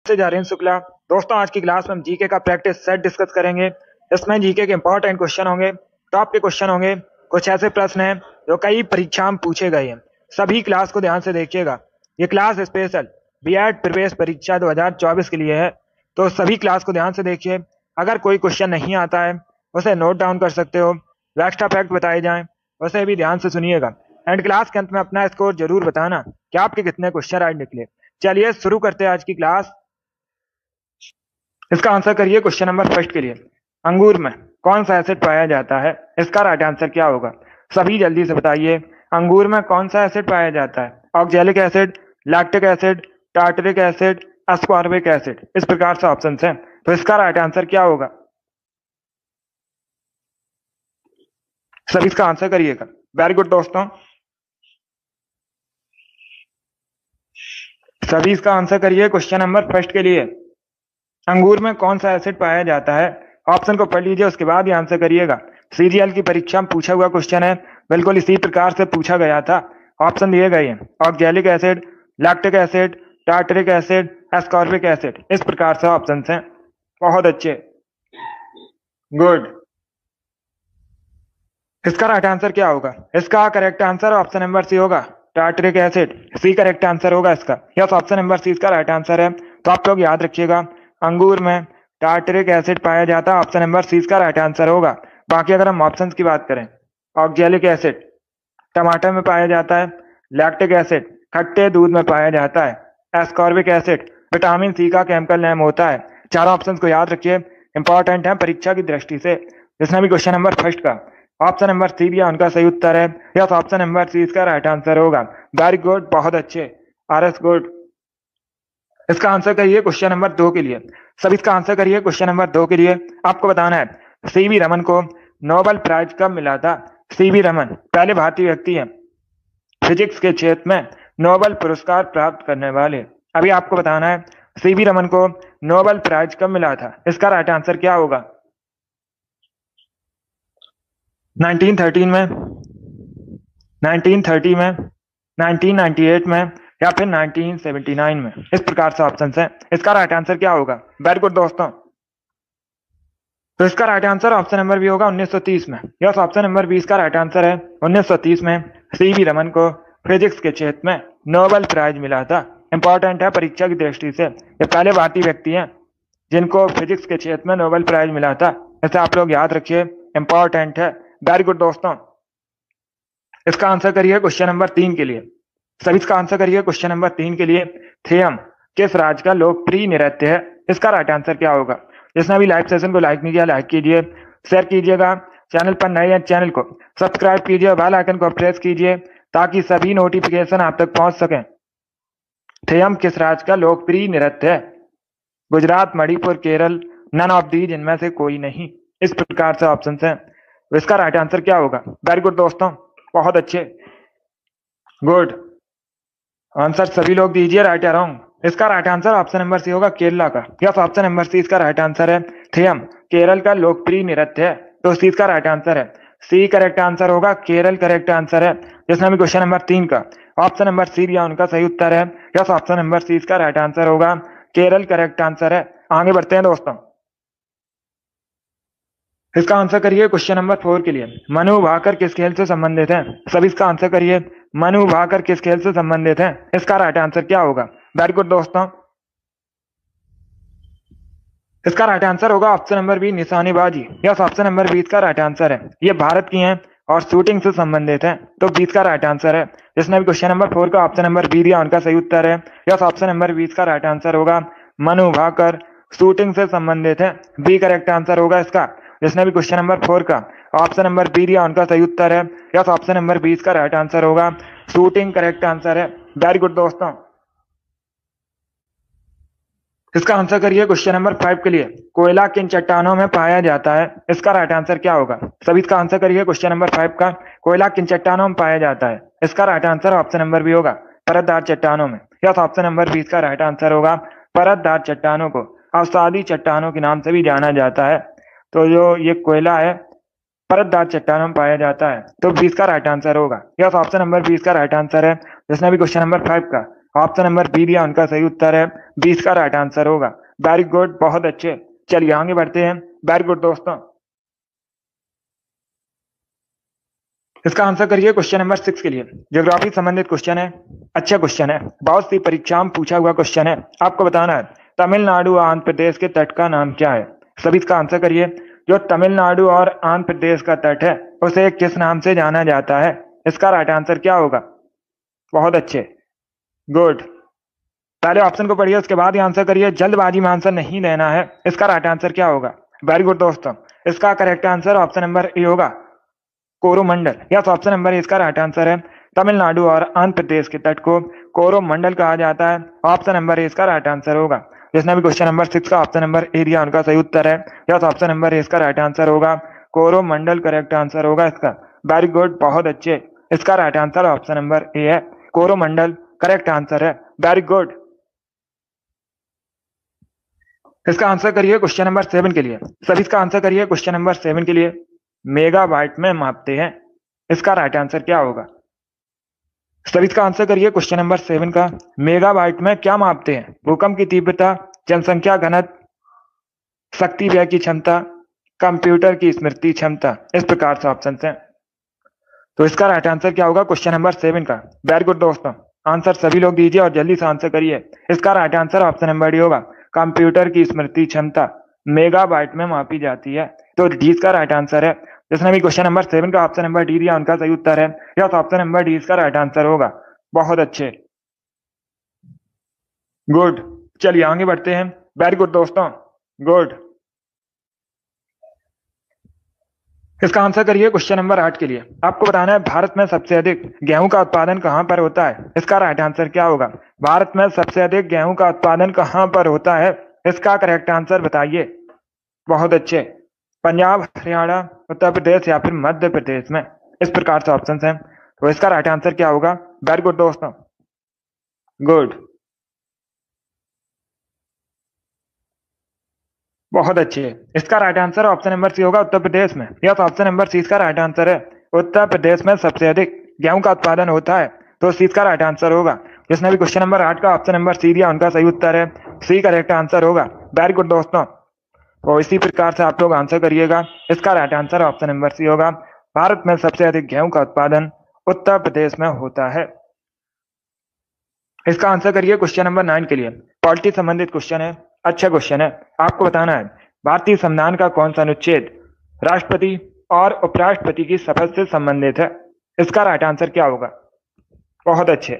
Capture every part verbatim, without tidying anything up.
से जा रहे हैं शुक्ला। दोस्तों, आज की क्लास में हम जीके का प्रैक्टिस सेट डिस्कस करेंगे। इसमें जीके के इंपॉर्टेंट क्वेश्चन होंगे, टॉप के क्वेश्चन होंगे, कुछ ऐसे प्रश्न हैं जो कई परीक्षा में पूछे गए हैं। सभी क्लास को ध्यान से देखिएगा। ये क्लास स्पेशल बीएड प्रवेश परीक्षा दो हज़ार चौबीस के लिए है, तो सभी क्लास को ध्यान से देखिए। अगर कोई क्वेश्चन नहीं आता है उसे नोट डाउन कर सकते हो। एक्स्ट्रा फैक्ट बताए जाएं उसे भी ध्यान से सुनिएगा। एंड क्लास के अंत में अपना स्कोर जरूर बताना कि आपके कितने क्वेश्चन राइट निकले। चलिए शुरू करते हैं आज की क्लास। इसका आंसर करिए क्वेश्चन नंबर फर्स्ट के लिए। अंगूर में कौन सा एसिड पाया जाता है? इसका राइट आंसर क्या होगा? सभी जल्दी से बताइए। अंगूर में कौन सा एसिड पाया जाता है? Oxalic acid, lactic acid, tartaric acid, ascorbic acid. इस प्रकार से ऑप्शन है, तो इसका राइट आंसर क्या होगा? सभी इसका आंसर करिएगा। वेरी गुड दोस्तों, सभी इसका आंसर करिए क्वेश्चन नंबर फर्स्ट के लिए। अंगूर में कौन सा एसिड पाया जाता है? ऑप्शन को पढ़ लीजिए, उसके बाद ही आंसर करिएगा। सीजीएल की परीक्षा में पूछा हुआ क्वेश्चन है, बिल्कुल इसी प्रकार से पूछा गया था। ऑप्शन दिए गए हैं oxalic acid, lactic acid, tartaric acid, ascorbic acid. इस प्रकार से ऑप्शन हैं। बहुत अच्छे, गुड। इसका राइट आंसर क्या होगा? इसका correct answer option number C होगा, tartaric acid. C correct answer होगा इसका। यस, ऑप्शन नंबर सी इसका राइट आंसर है। तो आप लोग याद रखिएगा, अंगूर में टार्टरिक एसिड पाया जाता है। ऑप्शन नंबर सी इसका राइट आंसर होगा। बाकी अगर हम ऑप्शंस की बात करें, ऑक्जेलिक एसिड टमाटर में पाया जाता है, लैक्टिक एसिड खट्टे दूध में पाया जाता है, एस्कॉर्बिक एसिड विटामिन सी का केमिकल नेम होता है। चारों ऑप्शंस को याद रखिए, इंपॉर्टेंट है परीक्षा की दृष्टि से। जिसने भी क्वेश्चन नंबर फर्स्ट का ऑप्शन नंबर सी दिया उनका सही उत्तर है। यस, ऑप्शन नंबर सी इसका राइट आंसर होगा। वेरी गुड, बहुत अच्छे, आर एस गुड। इसका आंसर करिए क्वेश्चन नंबर दो के लिए। सब इसका आंसर करिए क्वेश्चन नंबर दो के लिए। आपको बताना है सीवी रमन को नोबेल प्राइज कब मिला था? सीवी रमन पहले भारतीय व्यक्ति हैं फिजिक्स के क्षेत्र में नोबेल पुरस्कार प्राप्त करने वाले। अभी आपको बताना है सीवी रमन को नोबेल प्राइज कब मिला था? इसका राइट आंसर क्या होगा? नाइनटीन थर्टीन में, नाइनटीन थर्टी में, नाइनटीन नाइंटी एट में, या फिर नाइनटीन सेवेंटी नाइन में। इस प्रकार से ऑप्शन है। इसका राइट आंसर क्या होगा? वेरी गुड दोस्तों, तो इसका right answer option number B होगा उन्नीस सौ तीस में। यस, ऑप्शन नंबर बी इसका राइट आंसर है। उन्नीस सौ तीस में सीवी रमन को फिजिक्स के क्षेत्र में नोबेल प्राइज मिला था। इंपॉर्टेंट है परीक्षा की दृष्टि से। ये पहले भारतीय व्यक्ति हैं जिनको फिजिक्स के क्षेत्र में नोबेल प्राइज मिला था। ऐसे आप लोग याद रखिए, इंपॉर्टेंट है। वेरी गुड दोस्तों, इसका आंसर करिए क्वेश्चन नंबर तीन के लिए। सभी इसका आंसर करिए क्वेश्चन नंबर तीन के लिए। थेयम किस राज्य का लोकप्रिय नृत्य है? इसका राइट आंसर क्या होगा? जिसने भी लाइव सेशन को लाइक नहीं किया, लाइक कीजिए, शेयर कीजिएगा। चैनल पर नए हैं, चैनल को सब्सक्राइब कीजिए, बेल आइकन को प्रेस कीजिए ताकि सभी नोटिफिकेशन आप तक पहुंच सकें। थेयम किस राज्य का लोकप्रिय नृत्य है? Gujarat, Manipur, Kerala, none of these, इनमें से कोई नहीं। इस प्रकार से ऑप्शन है। इसका राइट आंसर क्या होगा? वेरी गुड दोस्तों, बहुत अच्छे, गुड आंसर सभी लोग दीजिए, राइट या रॉन्ग। इसका right answer option number C होगा, केरला का। यस, ऑप्शन नंबर सी इसका राइट आंसर है। थेयम केरल का लोकप्रिय नृत्य है, तो सी इसका राइट आंसर है। सी करेक्ट आंसर होगा, केरल करेक्ट आंसर है। जिसने भी क्वेश्चन नंबर तीन का ऑप्शन नंबर सी दिया उनका सही उत्तर है। यस, ऑप्शन नंबर सी इसका राइट आंसर होगा, केरल करेक्ट आंसर है। आगे बढ़ते हैं दोस्तों, इसका आंसर करिए क्वेश्चन नंबर फोर के लिए। मनु भाकर किस खेल से संबंधित है? सभी इसका आंसर करिए। मनु भाकर किस खेल से संबंधित है? इसका राइट आंसर क्या होगा? वेरी गुड दोस्तों, इसका राइट आंसर होगा ऑप्शन नंबर बी, निशानेबाजी। यस, ऑप्शन नंबर बी इसका राइट आंसर है। ये भारत की हैं और शूटिंग से संबंधित है, तो बीस का राइट आंसर है। जिसने भी क्वेश्चन नंबर फोर का ऑप्शन नंबर बी दिया उनका सही उत्तर है। यस, ऑप्शन नंबर बीस का राइट आंसर होगा, मनु भाकर शूटिंग से संबंधित है। बी करेक्ट आंसर होगा इसका। जिसने भी क्वेश्चन नंबर फोर का ऑप्शन नंबर बी दिया उनका सही उत्तर है। यस, ऑप्शन नंबर बीस का राइट आंसर होगा, शूटिंग करेक्ट आंसर है। वेरी गुड दोस्तों, इसका आंसर करिए क्वेश्चन नंबर फाइव के लिए। कोयला किन चट्टानों में पाया जाता है? इसका राइट आंसर क्या होगा? सभी इसका आंसर करिए क्वेश्चन नंबर फाइव का। कोयला किन चट्टानों में पाया जाता है? इसका right answer option number B होगा, परतदार चट्टानों में। यस, ऑप्शन नंबर बीस का राइट आंसर होगा। परतदार चट्टानों को अवसादी चट्टानों के नाम से भी जाना जाता है। तो जो ये कोयला है परतदार चट्टानों में पाया जाता है, तो बीस का राइट आंसर होगा। यस, ऑप्शन नंबर बीस का राइट आंसर है। जिसने भी क्वेश्चन नंबर फाइव का ऑप्शन नंबर बी दिया उनका सही उत्तर है, बीस का राइट आंसर होगा। वेरी गुड, बहुत अच्छे। चलिए आगे बढ़ते हैं। वेरी गुड दोस्तों, इसका आंसर करिए क्वेश्चन नंबर सिक्स के लिए। ज्योग्राफी संबंधित क्वेश्चन है, अच्छा क्वेश्चन है, बहुत सी परीक्षाओं में पूछा हुआ क्वेश्चन है। आपको बताना है तमिलनाडु और आंध्र प्रदेश के तट का नाम क्या है। सभी इसका आंसर करिए। जो तमिलनाडु और आंध्र प्रदेश का तट है उसे किस नाम से जाना जाता है। इसका राइट आंसर क्या होगा। बहुत अच्छे, गुड। पहले ऑप्शन को पढ़िए उसके बाद ही आंसर करिए, जल्दबाजी में आंसर नहीं देना है। इसका राइट आंसर क्या होगा। वेरी गुड दोस्तों, इसका correct answer option number A होगा, Coromandel. Yes, option number A इसका राइट आंसर है। तमिलनाडु और आंध्र प्रदेश के तट को कोरोमंडल कहा जाता है। ऑप्शन नंबर ए इसका राइट आंसर होगा। जिसने भी क्वेश्चन नंबर सिक्स का ऑप्शन नंबर ए दिया उनका सही उत्तर है। यस, ऑप्शन नंबर ए इसका राइट आंसर होगा, कोरोमंडल करेक्ट आंसर होगा इसका। वेरी गुड, बहुत अच्छे। इसका right answer option number A है, कोरोमंडल करेक्ट आंसर है। Very good. इसका आंसर करिए क्वेश्चन नंबर सेवन के लिए। सभी इसका आंसर करिए क्वेश्चन नंबर सेवन के लिए। मेगाबाइट में मापते हैं, इसका राइट आंसर क्या होगा। सभी इसका आंसर करिए क्वेश्चन नंबर सेवन का। मेगाबाइट में क्या मापते हैं। भूकंप की तीव्रता, जनसंख्या घनत्व, शक्ति व्यय की क्षमता, कंप्यूटर की स्मृति क्षमता। इस प्रकार से ऑप्शन हैं, तो इसका राइट आंसर क्या होगा क्वेश्चन नंबर सेवन का। वेरी गुड दोस्तों, आंसर सभी लोग दीजिए और जल्दी से आंसर करिए। इसका right answer option number D होगा, कंप्यूटर की स्मृति क्षमता मेगाबाइट में मापी जाती है। तो डी इसका राइट आंसर है। जिसने भी क्वेश्चन नंबर सेवन का ऑप्शन नंबर डी दिया उनका सही उत्तर है। यस, ऑप्शन नंबर डी इसका राइट आंसर होगा। बहुत अच्छे, गुड। चलिए आगे बढ़ते हैं। वेरी गुड दोस्तों, गुड। इसका आंसर करिए क्वेश्चन नंबर आठ के लिए। आपको बताना है भारत में सबसे अधिक गेहूं का उत्पादन कहां पर होता है। इसका राइट आंसर क्या होगा। भारत में सबसे अधिक गेहूं का उत्पादन कहां पर होता है, इसका करेक्ट आंसर बताइए। बहुत अच्छे, पंजाब, हरियाणा, उत्तर प्रदेश या फिर मध्य प्रदेश में। इस प्रकार से ऑप्शन हैं, तो इसका राइट आंसर क्या होगा। वेरी गुड दोस्तों, गुड, बहुत अच्छे। इसका right answer option number C होगा, उत्तर प्रदेश में। यस, ऑप्शन नंबर सी इसका राइट आंसर है। उत्तर प्रदेश में सबसे अधिक गेहूं का उत्पादन होता है, तो सी इसका राइट आंसर होगा। जिसने भी क्वेश्चन नंबर आठ का ऑप्शन नंबर सी दिया उनका सही उत्तर है, सी करेक्ट आंसर होगा। वेरी गुड दोस्तों, तो इसी प्रकार से आप लोग आंसर करिएगा। इसका right answer option number C होगा, भारत में सबसे अधिक गेहूं का उत्पादन उत्तर प्रदेश में होता है। इसका आंसर करिए क्वेश्चन नंबर नाइन के लिए। पॉलिटी संबंधित क्वेश्चन है, अच्छा क्वेश्चन है। आपको बताना है भारतीय संविधान का कौन सा अनुच्छेद राष्ट्रपति और उपराष्ट्रपति की शपथ से संबंधित है। इसका राइट आंसर क्या होगा। बहुत अच्छे,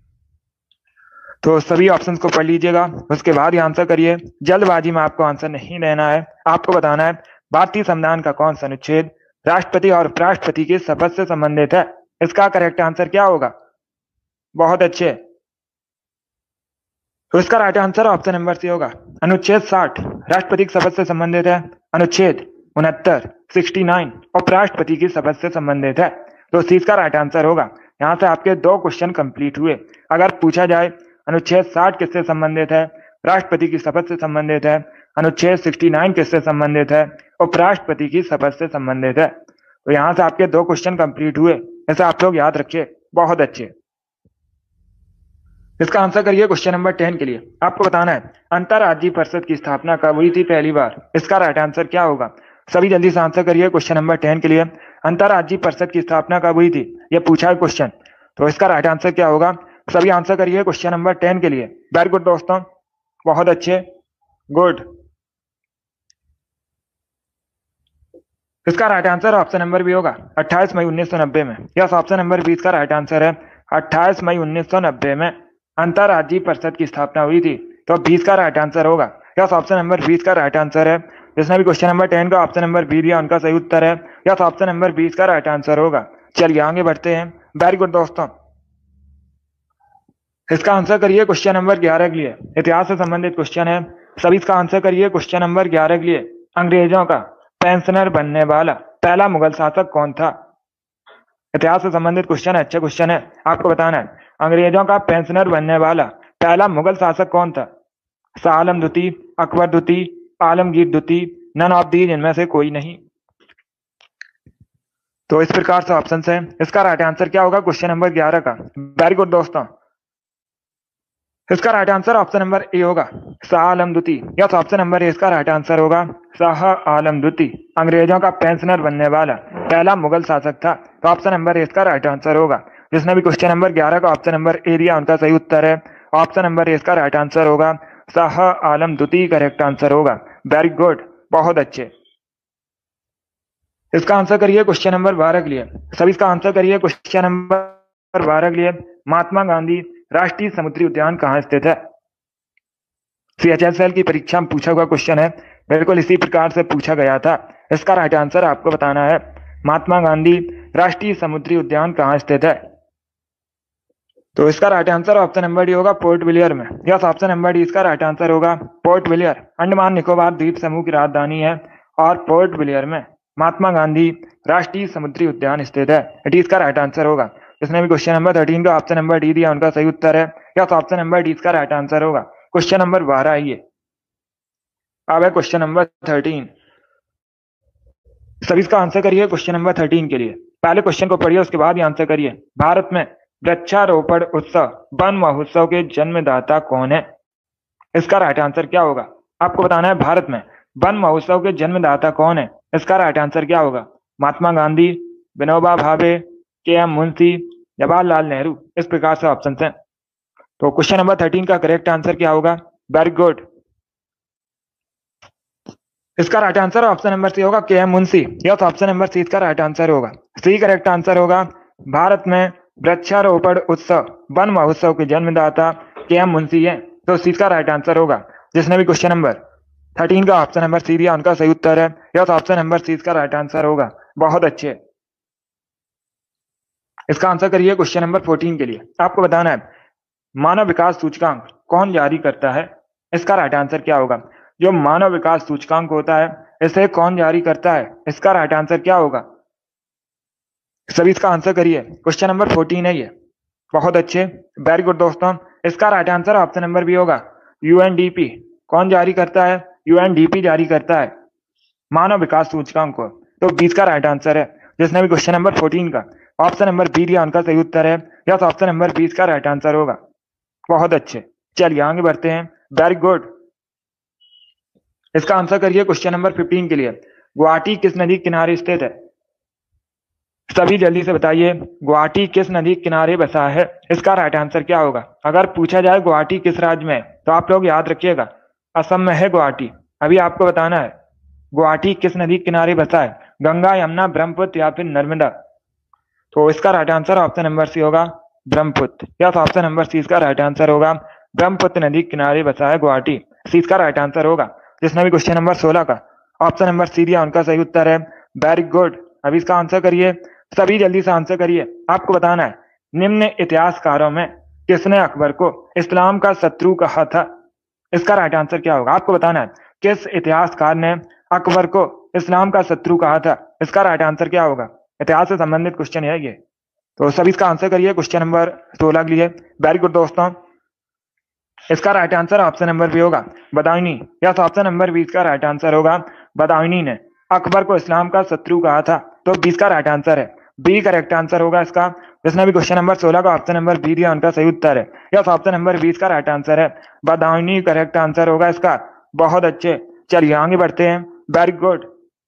तो सभी ऑप्शंस को पढ़ लीजिएगा, उसके बाद ही आंसर करिए। जल्दबाजी में आपको आंसर नहीं देना है। आपको बताना है भारतीय संविधान का कौन सा अनुच्छेद राष्ट्रपति और उपराष्ट्रपति की शपथ से संबंधित है। इसका करेक्ट आंसर क्या होगा। बहुत अच्छे, तो इसका right answer option number C होगा, अनुच्छेद साठ राष्ट्रपति की शपथ से संबंधित है। अनुच्छेद उनहत्तर सिक्सटी नाइन उपराष्ट्रपति की शपथ से संबंधित है, तो सी इसका राइट आंसर होगा। यहाँ से आपके दो क्वेश्चन कंप्लीट हुए। अगर पूछा जाए अनुच्छेद साठ किससे संबंधित है, राष्ट्रपति की शपथ से संबंधित है। अनुच्छेद सिक्सटी नाइन किससे संबंधित है, उपराष्ट्रपति की शपथ से संबंधित है। तो यहाँ से आपके दो क्वेश्चन कंप्लीट हुए, ऐसा आप लोग याद रखिए। बहुत अच्छे, इसका आंसर करिए क्वेश्चन नंबर टेन के लिए। आपको बताना है अंतरराज्यीय परिषद की स्थापना कब हुई थी पहली बार। इसका राइट आंसर क्या होगा। सभी जल्दी से आंसर करिए क्वेश्चन नंबर टेन के लिए। अंतरराज्यीय परिषद की स्थापना कब हुई थी, यह पूछा है क्वेश्चन, तो इसका राइट आंसर क्या होगा। सभी आंसर करिए क्वेश्चन नंबर टेन के लिए। वेरी गुड दोस्तों, बहुत अच्छे, गुड। इसका right answer option number B होगा, अट्ठाईस मई उन्नीस सौ नब्बे में। यस, ऑप्शन नंबर बी इसका राइट आंसर है, अट्ठाईस मई उन्नीस सौ नब्बे में अंतरराज्यीय परिषद की स्थापना हुई थी, तो बीस का राइट आंसर होगा। यस, ऑप्शन नंबर बीस का राइट आंसर है। जिसने भी क्वेश्चन नंबर टेन का ऑप्शन नंबर बी दिया उनका सही उत्तर है। यस, ऑप्शन नंबर बीस का राइट आंसर होगा। चलिए आगे बढ़ते हैं। वेरी गुड दोस्तों, इसका आंसर करिए क्वेश्चन नंबर ग्यारह के लिए। इतिहास से संबंधित क्वेश्चन है, सभी इसका आंसर करिए क्वेश्चन नंबर ग्यारह के लिए। अंग्रेजों का पेंशनर बनने वाला पहला मुगल शासक कौन था। इतिहास से संबंधित क्वेश्चन है, अच्छा क्वेश्चन है। आपको बताना है अंग्रेजों का पेंशनर बनने वाला पहला मुगल शासक कौन था। शाह आलम द्वितीय, अकबर द्वितीय, आलमगीर द्वितीय, नन ऑफ दीज इनमें से कोई नहीं। तो इस प्रकार से ऑप्शन है। इसका राइट आंसर क्या होगा क्वेश्चन नंबर ग्यारह का। वेरी गुड दोस्तों, इसका right answer option number A होगा, शाह आलम द्वितीय। यस, ऑप्शन नंबर ए इसका राइट आंसर होगा, शाह आलम द्वितीय अंग्रेजों का पेंशनर बनने वाला पहला मुगल शासक था। तो ऑप्शन नंबर ए इसका राइट आंसर होगा। जिसने भी क्वेश्चन नंबर ग्यारह का ऑप्शन नंबर ए दिया उनका सही उत्तर है ऑप्शन नंबर ए इसका राइट आंसर होगा, शाह आलम द्वितीय करेक्ट आंसर होगा। वेरी गुड, बहुत अच्छे। इसका आंसर करिए क्वेश्चन नंबर बारह के लिए। सभी इसका आंसर करिए क्वेश्चन नंबर बारह के लिए। महात्मा गांधी राष्ट्रीय समुद्री उद्यान कहाँ स्थित है? सी एच एस एल की परीक्षा में पूछा हुआ क्वेश्चन है, बिल्कुल इसी प्रकार से पूछा गया था। इसका राइट आंसर आपको बताना है, महात्मा गांधी राष्ट्रीय समुद्री उद्यान कहाँ स्थित है? तो इसका right answer option number D होगा, पोर्ट ब्लेयर में। यस, ऑप्शन नंबर डी इसका राइट आंसर होगा, पोर्ट ब्लेयर अंडमान निकोबार द्वीप समूह की राजधानी है और पोर्ट ब्लेयर में महात्मा गांधी राष्ट्रीय समुद्री उद्यान स्थित है। इट इसका राइट आंसर होगा। जिसने भी क्वेश्चन नंबर थर्टीन का ऑप्शन नंबर डी दिया उनका सही उत्तर है। यस, ऑप्शन नंबर डी इसका राइट आंसर होगा। क्वेश्चन नंबर बारह आइए, अब है क्वेश्चन नंबर थर्टीन। सभी इसका आंसर करिए क्वेश्चन नंबर थर्टीन के लिए। पहले क्वेश्चन को पढ़िए, उसके बाद ही आंसर करिए। भारत में वृक्षारोपण उत्सव वन महोत्सव के जन्मदाता कौन है? इसका राइट आंसर क्या होगा? आपको बताना है, भारत में वन महोत्सव के जन्मदाता कौन है? इसका राइट आंसर क्या होगा? महात्मा गांधी, विनोबा भावे, के एम मुंशी, जवाहरलाल नेहरू। इस प्रकार से ऑप्शन है। तो क्वेश्चन नंबर थर्टीन का करेक्ट आंसर क्या होगा? वेरी गुड, इसका right answer option number C होगा, K M Munshi. Yes, option number C इसका राइट आंसर होगा। सी करेक्ट आंसर होगा। भारत में वृक्षारोपण उत्सव वन महोत्सव के जन्मदाता के एम मुंशी है, तो सी का राइट आंसर होगा। जिसने भी क्वेश्चन नंबर थर्टीन का ऑप्शन नंबर सी दिया उनका सही उत्तर है। यस, ऑप्शन नंबर सी इसका राइट आंसर होगा। बहुत अच्छे। इसका आंसर करिए क्वेश्चन नंबर फोर्टीन के लिए। आपको बताना है, मानव विकास सूचकांक कौन जारी करता है? इसका राइट आंसर क्या होगा? जो मानव विकास सूचकांक होता है इसे कौन जारी करता है? इसका राइट आंसर क्या होगा? सभी इसका आंसर करिए। क्वेश्चन नंबर फोर्टीन है ये। बहुत अच्छे, वेरी गुड दोस्तों। इसका right answer option number B होगा, यू एन डी पी। कौन जारी करता है? यू एन डी पी जारी करता है मानव विकास सूचकांक को। तो बीस का राइट आंसर है। जिसने भी क्वेश्चन नंबर फोर्टीन का ऑप्शन नंबर बी दिया उनका सही उत्तर है। यस, ऑप्शन नंबर बीस का राइट आंसर होगा। बहुत अच्छे, चलिए आगे बढ़ते हैं। Very good. इसका आंसर करिए क्वेश्चन नंबर फिफ्टीन के लिए। गुवाहाटी किस नदी किनारे स्थित है? सभी जल्दी से बताइए, गुवाहाटी किस नदी किनारे बसा है? इसका राइट आंसर क्या होगा? अगर पूछा जाए गुवाहाटी किस राज्य में है तो आप लोग याद रखिएगा, असम में है गुवाहाटी। अभी आपको बताना है गुवाहाटी किस नदी किनारे बसा है, गंगा, यमुना, ब्रह्मपुत्र या फिर नर्मदा। तो इसका right answer option number C होगा, Brahmaputra. Yes, option number C इसका राइट आंसर होगा। ब्रह्मपुत्र नदी किनारे बसा है गुवाहाटी, सी इसका राइट आंसर होगा। जिसने भी क्वेश्चन नंबर सोलह का ऑप्शन नंबर सी दिया उनका सही उत्तर है। Very good. अभी इसका आंसर करिए, सभी जल्दी से आंसर करिए। आपको बताना है, निम्न इतिहासकारों में किसने अकबर को इस्लाम का शत्रु कहा था? इसका राइट आंसर क्या होगा? आपको बताना है, किस इतिहासकार ने अकबर को इस्लाम का शत्रु कहा था? इसका राइट आंसर क्या होगा? इतिहास से संबंधित क्वेश्चन है ये, तो सभी इसका आंसर करिए क्वेश्चन नंबर सोलह के लिए। वेरी गुड दोस्तों। इसका right answer option number B होगा, बदायूनी। यस, ऑप्शन नंबर बीस का राइट आंसर होगा, बदायूनी ने अकबर को इस्लाम का शत्रु कहा था। तो बीस का राइट आंसर है, बी करेक्ट आंसर होगा इसका। जिसने भी क्वेश्चन नंबर सोलह का ऑप्शन नंबर बी दिया उनका सही उत्तर है। यस, ऑप्शन नंबर बीस का राइट आंसर है, बदायूनी करेक्ट आंसर होगा इसका। बहुत अच्छे, चलिए आगे बढ़ते हैं। Very good.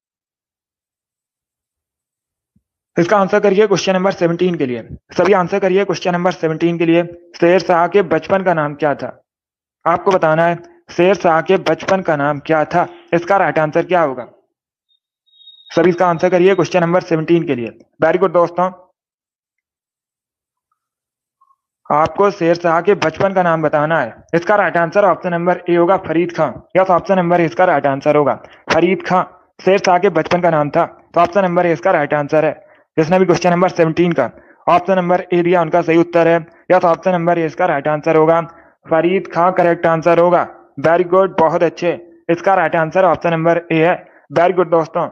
इसका आंसर करिए क्वेश्चन नंबर सेवनटीन के लिए। सभी आंसर करिए क्वेश्चन नंबर सेवनटीन के लिए। शेर शाह के बचपन का नाम क्या था? आपको बताना है, शेर शाह के बचपन का नाम क्या था? इसका राइट आंसर क्या होगा? सभी इसका आंसर करिए क्वेश्चन नंबर सेवनटीन के लिए। वेरी गुड दोस्तों। आपको शेर शाह के बचपन का नाम बताना है। इसका right answer option number A होगा, Farid Khan. Yes, option number A इसका राइट आंसर होगा, फरीद खां शेर शाह के बचपन का नाम था। तो ऑप्शन नंबर ए इसका राइट आंसर है। जिसने भी क्वेश्चन नंबर सेवनटीन का ऑप्शन नंबर ए दिया उनका सही उत्तर है। यस, ऑप्शन नंबर ए इसका राइट आंसर होगा, फरीद खां करेक्ट आंसर होगा। वेरी गुड, बहुत अच्छे। इसका right answer option number A है। वेरी गुड दोस्तों।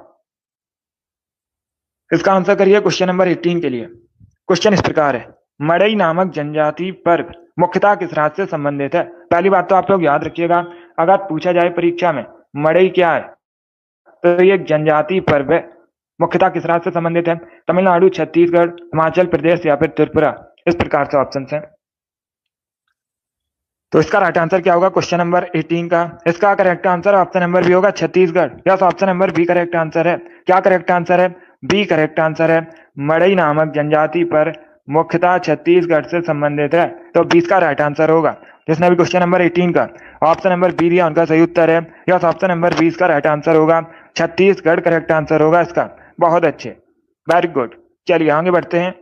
इसका आंसर करिए क्वेश्चन नंबर एटीन के लिए। क्वेश्चन इस प्रकार है, मड़ई नामक जनजाति पर्व मुख्यतः किस राज्य से संबंधित है? पहली बात तो आप लोग याद रखिएगा, अगर पूछा जाए परीक्षा में मड़ई क्या है तो ये जनजाति पर्व है, मुख्यतः किस राज्य से संबंधित है? तमिलनाडु, छत्तीसगढ़, हिमाचल प्रदेश या फिर त्रिपुरा। इस प्रकार से ऑप्शन है। तो इसका राइट आंसर क्या होगा क्वेश्चन नंबर अठारह का? इसका correct answer option number B होगा Chhattisgarh. Yes, option number B correct answer है। क्या करेक्ट आंसर है? बी करेक्ट आंसर है। मड़ई नामक जनजाति पर मुख्यतः छत्तीसगढ़ से संबंधित है, तो बीस का राइट आंसर होगा। जिसने भी क्वेश्चन नंबर अठारह का ऑप्शन नंबर बी दिया उनका सही उत्तर है। यस, ऑप्शन नंबर बीस का राइट आंसर होगा छत्तीसगढ़ करेक्ट आंसर होगा इसका। बहुत अच्छे, वेरी गुड। चलिए आगे बढ़ते हैं।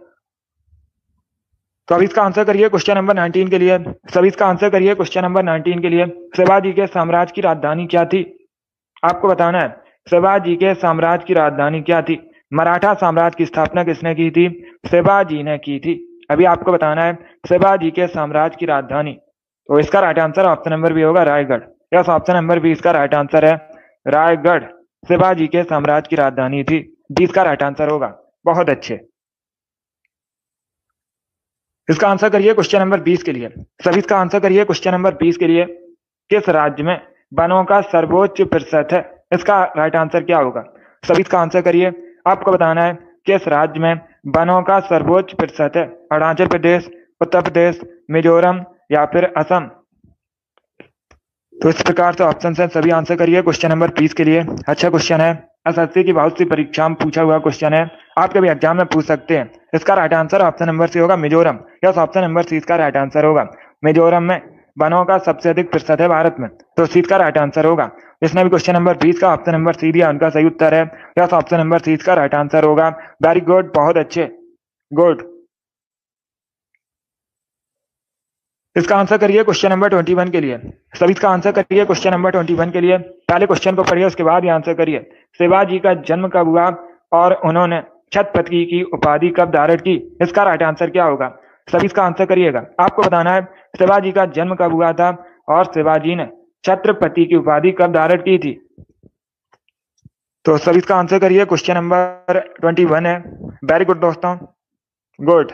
तो अब इसका आंसर करिए क्वेश्चन नंबर उन्नीस के लिए। सभी इसका आंसर करिए क्वेश्चन नंबर उन्नीस के लिए। शिवाजी के साम्राज्य की राजधानी क्या थी? आपको बताना है शिवाजी के साम्राज्य की राजधानी क्या थी। मराठा साम्राज्य की स्थापना किसने की थी? शिवाजी ने की थी। अभी आपको बताना है शिवाजी के साम्राज्य की राजधानी। तो इसका right answer option number B होगा Raigad. Yes, option number B इसका राइट आंसर है। रायगढ़ शिवाजी के साम्राज्य की राजधानी थी। बीस का राइट आंसर होगा। बहुत अच्छे। इसका आंसर करिए क्वेश्चन नंबर बीस के लिए। सभी इसका आंसर करिए क्वेश्चन नंबर बीस के लिए। किस राज्य में वनों का सर्वोच्च प्रतिशत है? इसका राइट आंसर क्या होगा? सभी इसका आंसर करिए। आपको बताना है किस राज्य में वनों का सर्वोच्च प्रतिशत है। अरुणाचल प्रदेश, उत्तर प्रदेश, मिजोरम या फिर असम। तो इस प्रकार से ऑप्शन है, सभी आंसर करिए क्वेश्चन नंबर बीस के लिए। अच्छा क्वेश्चन है, एसएससी की बहुत सी परीक्षा में पूछा हुआ क्वेश्चन है, आपके भी एग्जाम में पूछ सकते हैं। इसका right answer option number C होगा Mizoram. Yes, option number C इसका राइट आंसर होगा। मिजोरम में वनों का सबसे अधिक प्रतिशत है भारत में, तो सी का राइट आंसर होगा। जिसने भी क्वेश्चन नंबर बीस का ऑप्शन नंबर सी दिया उनका सही उत्तर है। यस, ऑप्शन नंबर सी इसका राइट आंसर होगा। वेरी गुड, बहुत अच्छे, गुड। इसका आंसर करिए क्वेश्चन नंबर इक्कीस के लिए। सभी इसका आंसर करिए क्वेश्चन नंबर इक्कीस के लिए। पहले क्वेश्चन को पढ़िए, उसके बाद ही आंसर करिए। शिवाजी का जन्म कब हुआ और उन्होंने छत्रपति की उपाधि कब धारण की? इसका राइट आंसर क्या होगा? सभी इसका आंसर करिएगा। आपको बताना है शिवाजी का जन्म कब हुआ था और शिवाजी ने छत्रपति की उपाधि कब धारण की थी। तो सभी इसका आंसर करिए। क्वेश्चन नंबर इक्कीस है। वेरी गुड दोस्तों, गुड।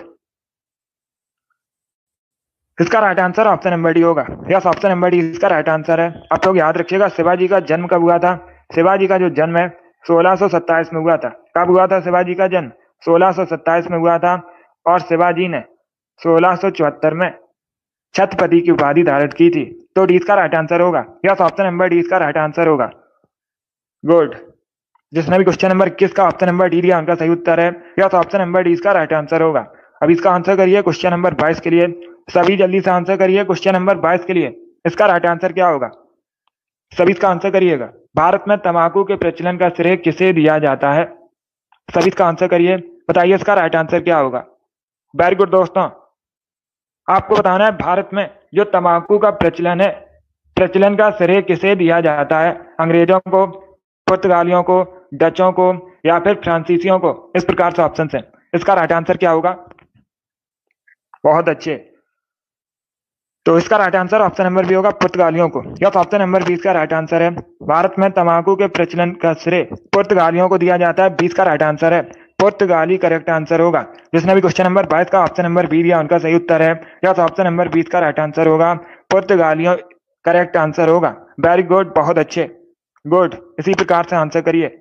इसका right answer option number D होगा। यस, ऑप्शन नंबर डी इसका राइट आंसर है। आप लोग याद रखिएगा शिवाजी का जन्म कब हुआ था। शिवाजी का जो जन्म है सोलह सौ सत्ताईस में हुआ था। कब हुआ था शिवाजी का जन्म? सोलह सौ सत्ताईस में हुआ था। और शिवाजी ने सोलह सौ चौहत्तर में छत्रपति की उपाधि धारण की थी। तो डी इसका राइट आंसर होगा। यस, ऑप्शन नंबर डी इसका राइट आंसर होगा। गुड। जिसने भी क्वेश्चन नंबर इक्कीस का ऑप्शन नंबर डी दिया उनका सही उत्तर है। यस, ऑप्शन नंबर डी इसका राइट आंसर होगा। अब इसका आंसर करिए क्वेश्चन नंबर बाईस के लिए। सभी जल्दी से आंसर करिए क्वेश्चन नंबर बाईस के लिए। इसका राइट आंसर क्या होगा? सभी इसका आंसर करिएगा। भारत में तंबाकू के प्रचलन का श्रेय किसे दिया जाता है? सभी इसका आंसर करिए, बताइए इसका राइट आंसर क्या होगा। वेरी गुड दोस्तों, आपको बताना है भारत में जो तंबाकू का प्रचलन है, प्रचलन का श्रेय किसे दिया जाता है? अंग्रेजों को, पुर्तगालियों को, डचों को या फिर फ्रांसीसियों को? इस प्रकार से ऑप्शन है। इसका राइट आंसर क्या होगा? बहुत अच्छे। तो इसका right answer option number B होगा, पुर्तगालियों को। यस, ऑप्शन नंबर बी इसका राइट आंसर है। भारत में तंबाकू के प्रचलन का श्रेय पुर्तगालियों को दिया जाता है। बीस का राइट आंसर है। पुर्तगाली करेक्ट आंसर होगा। जिसने भी क्वेश्चन नंबर बाईस का ऑप्शन नंबर बी दिया उनका सही उत्तर है। यस, ऑप्शन नंबर बीस का राइट आंसर होगा। पुर्तगालियों करेक्ट आंसर होगा। वेरी गुड, बहुत अच्छे, गुड। इसी प्रकार से आंसर करिए।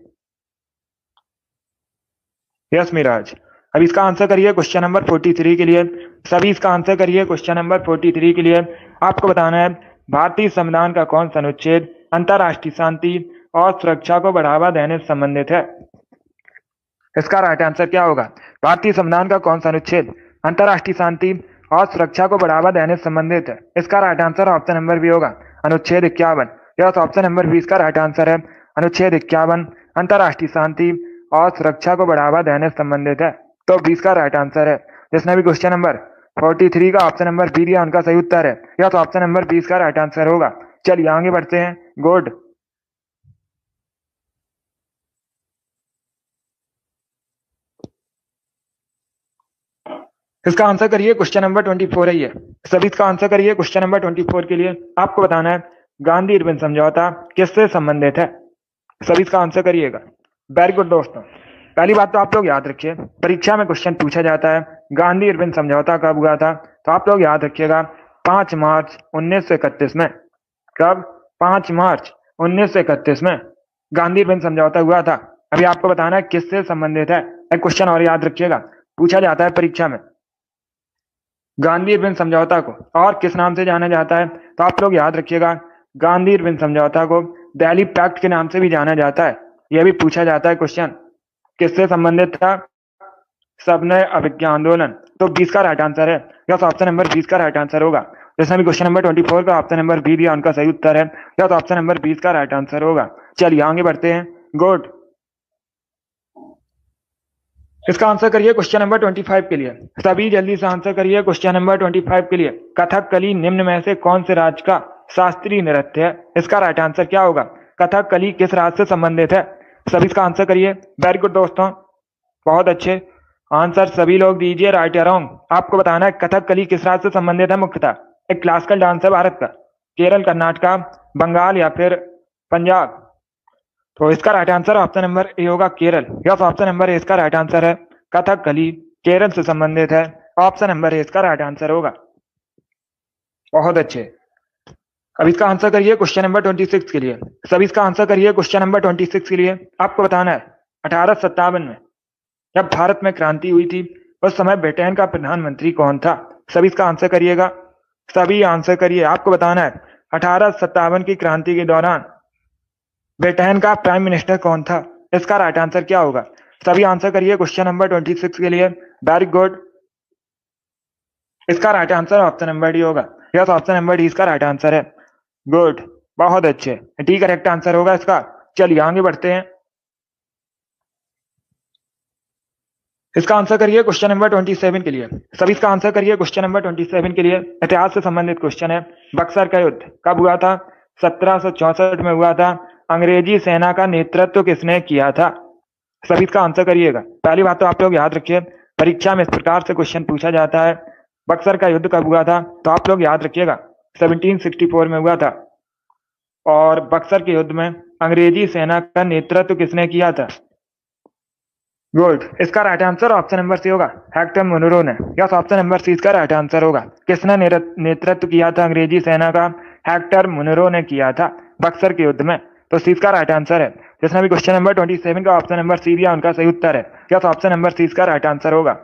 यस मिराज। अब इसका आंसर करिए क्वेश्चन नंबर तैंतालीस के लिए। सभी इसका आंसर करिए क्वेश्चन नंबर तैंतालीस के लिए। आपको बताना है भारतीय संविधान का कौन सा अनुच्छेद अंतर्राष्ट्रीय शांति और सुरक्षा को बढ़ावा देने से संबंधित है? इसका राइट आंसर क्या होगा? भारतीय संविधान का कौन सा अनुच्छेद अंतर्राष्ट्रीय शांति और सुरक्षा को बढ़ावा देने से संबंधित है? इसका right answer option number B होगा, अनुच्छेद इक्यावन। यह ऑप्शन नंबर बी इसका राइट आंसर है। अनुच्छेद इक्यावन अंतर्राष्ट्रीय शांति और सुरक्षा को बढ़ावा देने से संबंधित है, तो बीस का राइट आंसर है। जिसने भी क्वेश्चन नंबर तैंतालीस का ऑप्शन नंबर बी दिया उनका सही उत्तर है। यह तो ऑप्शन नंबर बीस का राइट आंसर होगा। चलिए आगे बढ़ते हैं। गुड। इसका आंसर करिए क्वेश्चन नंबर चौबीस है ये। सभी इसका आंसर करिए क्वेश्चन नंबर चौबीस के लिए। आपको बताना है गांधी इरविन समझौता किससे संबंधित है? सभी इसका आंसर करिएगा। वेरी गुड दोस्तों, पहली बात तो आप लोग याद रखिए, परीक्षा में क्वेश्चन पूछा जाता है गांधी इरविन समझौता कब हुआ था, तो आप लोग याद रखिएगा पांच मार्च उन्नीस सौ इकतीस में। कब? पांच मार्च उन्नीस सौ इकतीस में गांधी इरविन समझौता हुआ था। अभी आपको बताना है किससे संबंधित है। एक क्वेश्चन और याद रखिएगा, पूछा जाता है परीक्षा में। गांधी इरविन समझौता को और किस नाम से जाना जाता है? तो आप लोग याद रखिएगा, गांधी इरविन समझौता को दिल्ली पैक्ट के नाम से भी जाना जाता है। यह भी पूछा जाता है क्वेश्चन। किससे संबंधित था? सविनय अवज्ञा आंदोलन। तो बीस का राइट आंसर है, यस ऑप्शन नंबर बीस का राइट आंसर होगा। जिसने भी क्वेश्चन नंबर ट्वेंटी फोर का ऑप्शन नंबर बी दिया उनका सही उत्तर है, यस ऑप्शन नंबर बीस का राइट आंसर होगा। चलिए आगे बढ़ते हैं। गुड। इसका आंसर करिए क्वेश्चन नंबर पच्चीस के लिए। सभी जल्दी से आंसर करिए क्वेश्चन नंबर पच्चीस के लिए। कथकली निम्न में से कौन से राज्य का शास्त्रीय नृत्य है? इसका राइट आंसर क्या होगा? कथकली किस राज्य से संबंधित है? सभी इसका आंसर करिए। वेरी गुड दोस्तों, बहुत अच्छे आंसर सभी लोग दीजिए, राइट या रॉन्ग। आपको बताना है कथकली किस राज्य से संबंधित है। मुख्यतः एक क्लासिकल डांस है भारत का। केरल, कर्नाटका, बंगाल या फिर पंजाब। तो इसका right answer option number A होगा, Kerala. Yes option number A इसका राइट आंसर है। कथकली केरल से संबंधित है, ऑप्शन नंबर ए इसका राइट आंसर होगा। बहुत अच्छे। अब इसका आंसर करिए क्वेश्चन नंबर छब्बीस के लिए। सभी इसका आंसर करिए क्वेश्चन नंबर छब्बीस के लिए। आपको बताना है अठारह सत्तावन में जब भारत में क्रांति हुई थी उस समय ब्रिटेन का प्रधानमंत्री कौन था? सभी इसका आंसर करिएगा, सभी आंसर करिए। आपको बताना है अठारह सत्तावन की क्रांति के दौरान ब्रिटेन का प्राइम मिनिस्टर कौन था? इसका राइट आंसर क्या होगा? सभी आंसर करिए क्वेश्चन नंबर छब्बीस के लिए। Very good. इसका right answer option number D होगा। यस ऑप्शन नंबर डी इसका राइट आंसर है। गुड, बहुत अच्छे, डी करेक्ट आंसर होगा इसका। चलिए आगे बढ़ते हैं। इसका आंसर करिए क्वेश्चन नंबर सत्ताईस के लिए। सभी इसका आंसर करिए क्वेश्चन नंबर सत्ताईस के लिए। इतिहास से संबंधित क्वेश्चन है। बक्सर का युद्ध कब हुआ था? सत्रह सौ चौसठ में हुआ था। अंग्रेजी सेना का नेतृत्व किसने किया था? सभी इसका आंसर करिएगा। पहली बात तो आप लोग याद रखिए, परीक्षा में इस प्रकार से क्वेश्चन पूछा जाता है, बक्सर का युद्ध कब हुआ था? तो आप लोग याद रखिएगा सत्रह सौ चौंसठ में हुआ था। और बक्सर के युद्ध में अंग्रेजी सेना का नेतृत्व किसने किया था? गुड, इसका right answer option number C होगा, हेक्टर मुनरो ने। यस ऑप्शन नंबर सी इसका राइट आंसर होगा। किसने नेतृत्व किया था अंग्रेजी सेना का? हेक्टर मुनरो ने किया था बक्सर के युद्ध में। तो सी इसका राइट आंसर है। जिसने भी क्वेश्चन नंबर सत्ताईस का ऑप्शन नंबर सी दिया उनका सही उत्तर है। यस ऑप्शन नंबर सी इसका राइट आंसर होगा।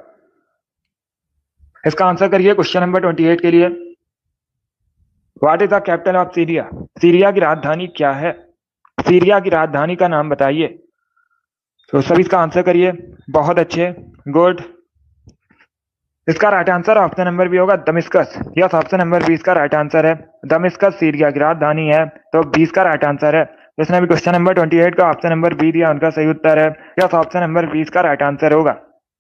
इसका आंसर करिए क्वेश्चन नंबर अट्ठाईस के लिए। What is the capital of Syria? Syria की राजधानी क्या है? सीरिया की राजधानी का नाम बताइए। तो सभी इसका आंसर करिए। बहुत अच्छे, गुड। इसका right answer option number B होगा, Damascus. Yes option number B इसका राइट आंसर है। दमिश्कस सीरिया की राजधानी है, तो बीस का राइट आंसर है। जिसने भी क्वेश्चन नंबर अट्ठाईस का ऑप्शन नंबर बी दिया उनका सही उत्तर है। यस ऑप्शन नंबर बीस का राइट आंसर होगा।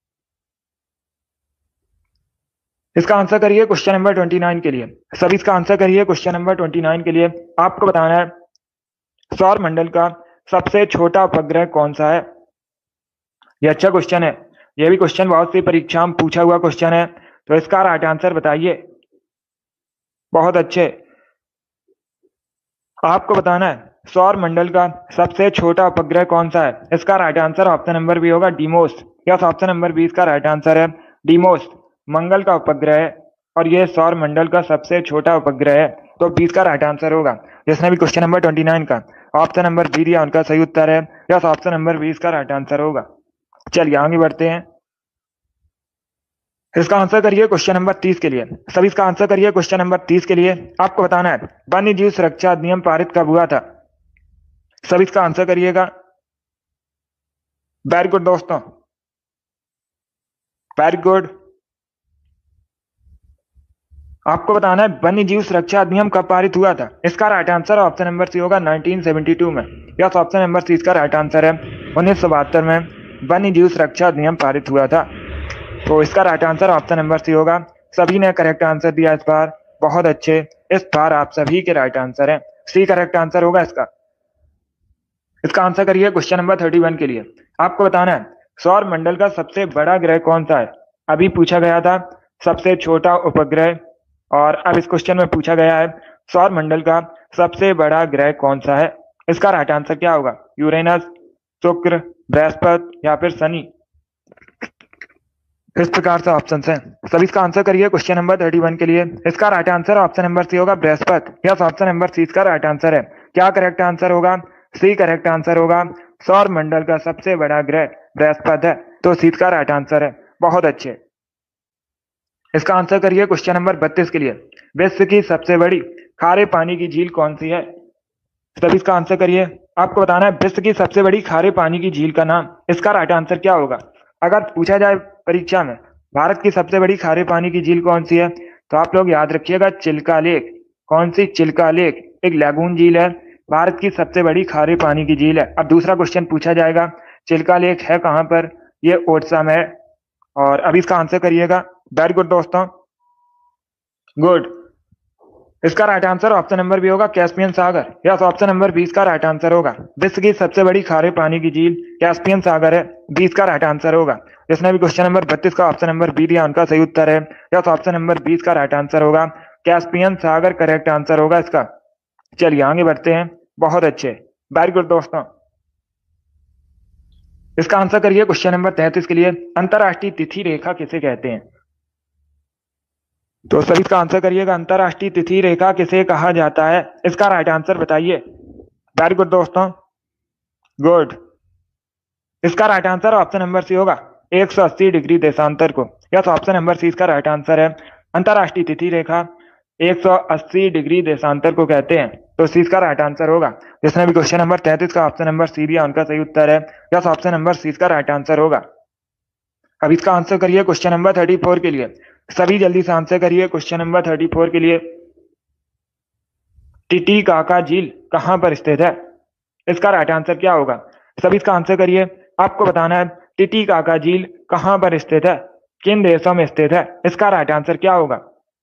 इसका आंसर करिए क्वेश्चन नंबर उनतीस के लिए। सभी इसका आंसर करिए क्वेश्चन नंबर उनतीस के लिए। आपको बताना है सौर मंडल का सबसे छोटा उपग्रह कौन सा है? यह अच्छा क्वेश्चन है। यह भी क्वेश्चन बहुत सी परीक्षा में पूछा हुआ क्वेश्चन है। तो इसका राइट आंसर बताइए। बहुत अच्छे। आपको बताना है सौर मंडल का सबसे छोटा उपग्रह कौन सा है? इसका right answer option number B होगा, Deimos. Yes option number B इसका राइट आंसर है। डीमोस मंगल का उपग्रह है और यह सौर मंडल का सबसे छोटा उपग्रह है, तो बीस का राइट आंसर होगा। जिसने भी क्वेश्चन नंबर उनतीस का ऑप्शन नंबर बी दिया उनका सही उत्तर है। यस ऑप्शन नंबर बीस का राइट आंसर होगा। चलिए आगे बढ़ते हैं। इसका आंसर करिए क्वेश्चन नंबर तीस के लिए। सभी इसका आंसर करिए क्वेश्चन नंबर तीस के लिए। आपको बताना है वन्य जीव सुरक्षा अधिनियम पारित कब हुआ था? सभी इसका आंसर करिएगा। वेरी गुड दोस्तों, वेरी गुड। आपको बताना है वन्य जीव सुरक्षा अधिनियम कब पारित हुआ था? इसका right answer option number C होगा, उन्नीस सौ बहत्तर में। यस ऑप्शन नंबर सी इसका राइट आंसर है। उन्नीस सौ बहत्तर में वन्य जीव सुरक्षा अधिनियम पारित हुआ था, तो इसका right answer option number C होगा। सभी ने करेक्ट आंसर दिया इस बार, बहुत अच्छे। इस बार आप सभी के राइट आंसर है, सी करेक्ट आंसर होगा इसका। इसका आंसर करिए क्वेश्चन नंबर इकतीस के लिए। आपको बताना है सौर मंडल का सबसे बड़ा ग्रह कौन सा है? अभी पूछा गया था सबसे छोटा उपग्रह, और अब इस क्वेश्चन में पूछा गया है सौर मंडल का सबसे बड़ा ग्रह कौन सा है? इसका राइट आंसर क्या होगा? यूरेनस, शुक्र, बृहस्पति या फिर शनि? इस प्रकार से ऑप्शन हैं। सभी इसका आंसर करिए क्वेश्चन नंबर इकतीस के लिए। इसका right answer option number C होगा, बृहस्पति। यस ऑप्शन नंबर सी इसका राइट आंसर है। क्या करेक्ट आंसर होगा? सी करेक्ट आंसर होगा। सौर मंडल का सबसे बड़ा ग्रह बृहस्पति है, तो सी का राइट आंसर है। बहुत अच्छे। इसका आंसर करिए क्वेश्चन नंबर बत्तीस के लिए। विश्व की सबसे बड़ी खारे पानी की झील कौन सी है? सभी इसका आंसर करिए। आपको बताना है विश्व की सबसे बड़ी खारे पानी की झील का नाम। इसका राइट आंसर क्या होगा? अगर पूछा जाए परीक्षा में भारत की सबसे बड़ी खारे पानी की झील कौन सी है, तो आप लोग याद रखिएगा चिल्का लेक। कौन सी? चिल्का लेक एक लैगून झील है, भारत की सबसे बड़ी खारे पानी की झील है। अब दूसरा क्वेश्चन पूछा जाएगा चिल्का लेक है कहां पर? ये ओडिशा में है। और अभी इसका आंसर करिएगा। वेरी गुड दोस्तों, गुड। इसका right answer option number B होगा कैस्पियन सागर। यस, ऑप्शन नंबर बीस का राइट आंसर होगा। विश्व की सबसे बड़ी खारे पानी की झील कैस्पियन सागर है, बीस का राइट आंसर होगा। जिसने भी क्वेश्चन नंबर बत्तीस का ऑप्शन नंबर बी दिया उनका सही उत्तर है। यस, ऑप्शन नंबर बीस का राइट आंसर होगा कैस्पियन सागर, करेक्ट आंसर होगा इसका। चलिए आगे बढ़ते हैं। बहुत अच्छे, वेरी गुड दोस्तों। इसका आंसर करिए क्वेश्चन नंबर तैंतीस के लिए। अंतरराष्ट्रीय तिथि रेखा किसे कहते हैं? तो सभी इसका आंसर करिएगा। अंतरराष्ट्रीय तिथि रेखा किसे कहा जाता है? इसका राइट आंसर बताइए। वेरी गुड दोस्तों, गुड। इसका right answer option number C होगा एक सौ अस्सी डिग्री देशांतर को। यस, ऑप्शन नंबर सी इसका राइट आंसर है। अंतरराष्ट्रीय तिथि रेखा एक सौ अस्सी डिग्री देशांतर को कहते हैं, तो सी इसका राइट आंसर होगा। जिसने भी क्वेश्चन नंबर तैंतीस का ऑप्शन नंबर सी दिया उनका सही उत्तर है। यस, ऑप्शन नंबर सी इसका राइट आंसर होगा। अब इसका आंसर करिए क्वेश्चन नंबर थर्टी फोर के लिए। सभी जल्दी से आंसर करिए क्वेश्चन नंबर थर्टी फोर के लिए। टिटीकाका झील कहां पर स्थित है? इसका राइट आंसर क्या होगा? सभी इसका आंसर करिए। आपको बताना है टिटीकाका झील कहां पर स्थित है, किन देशों में स्थित है। इसका राइट आंसर क्या होगा?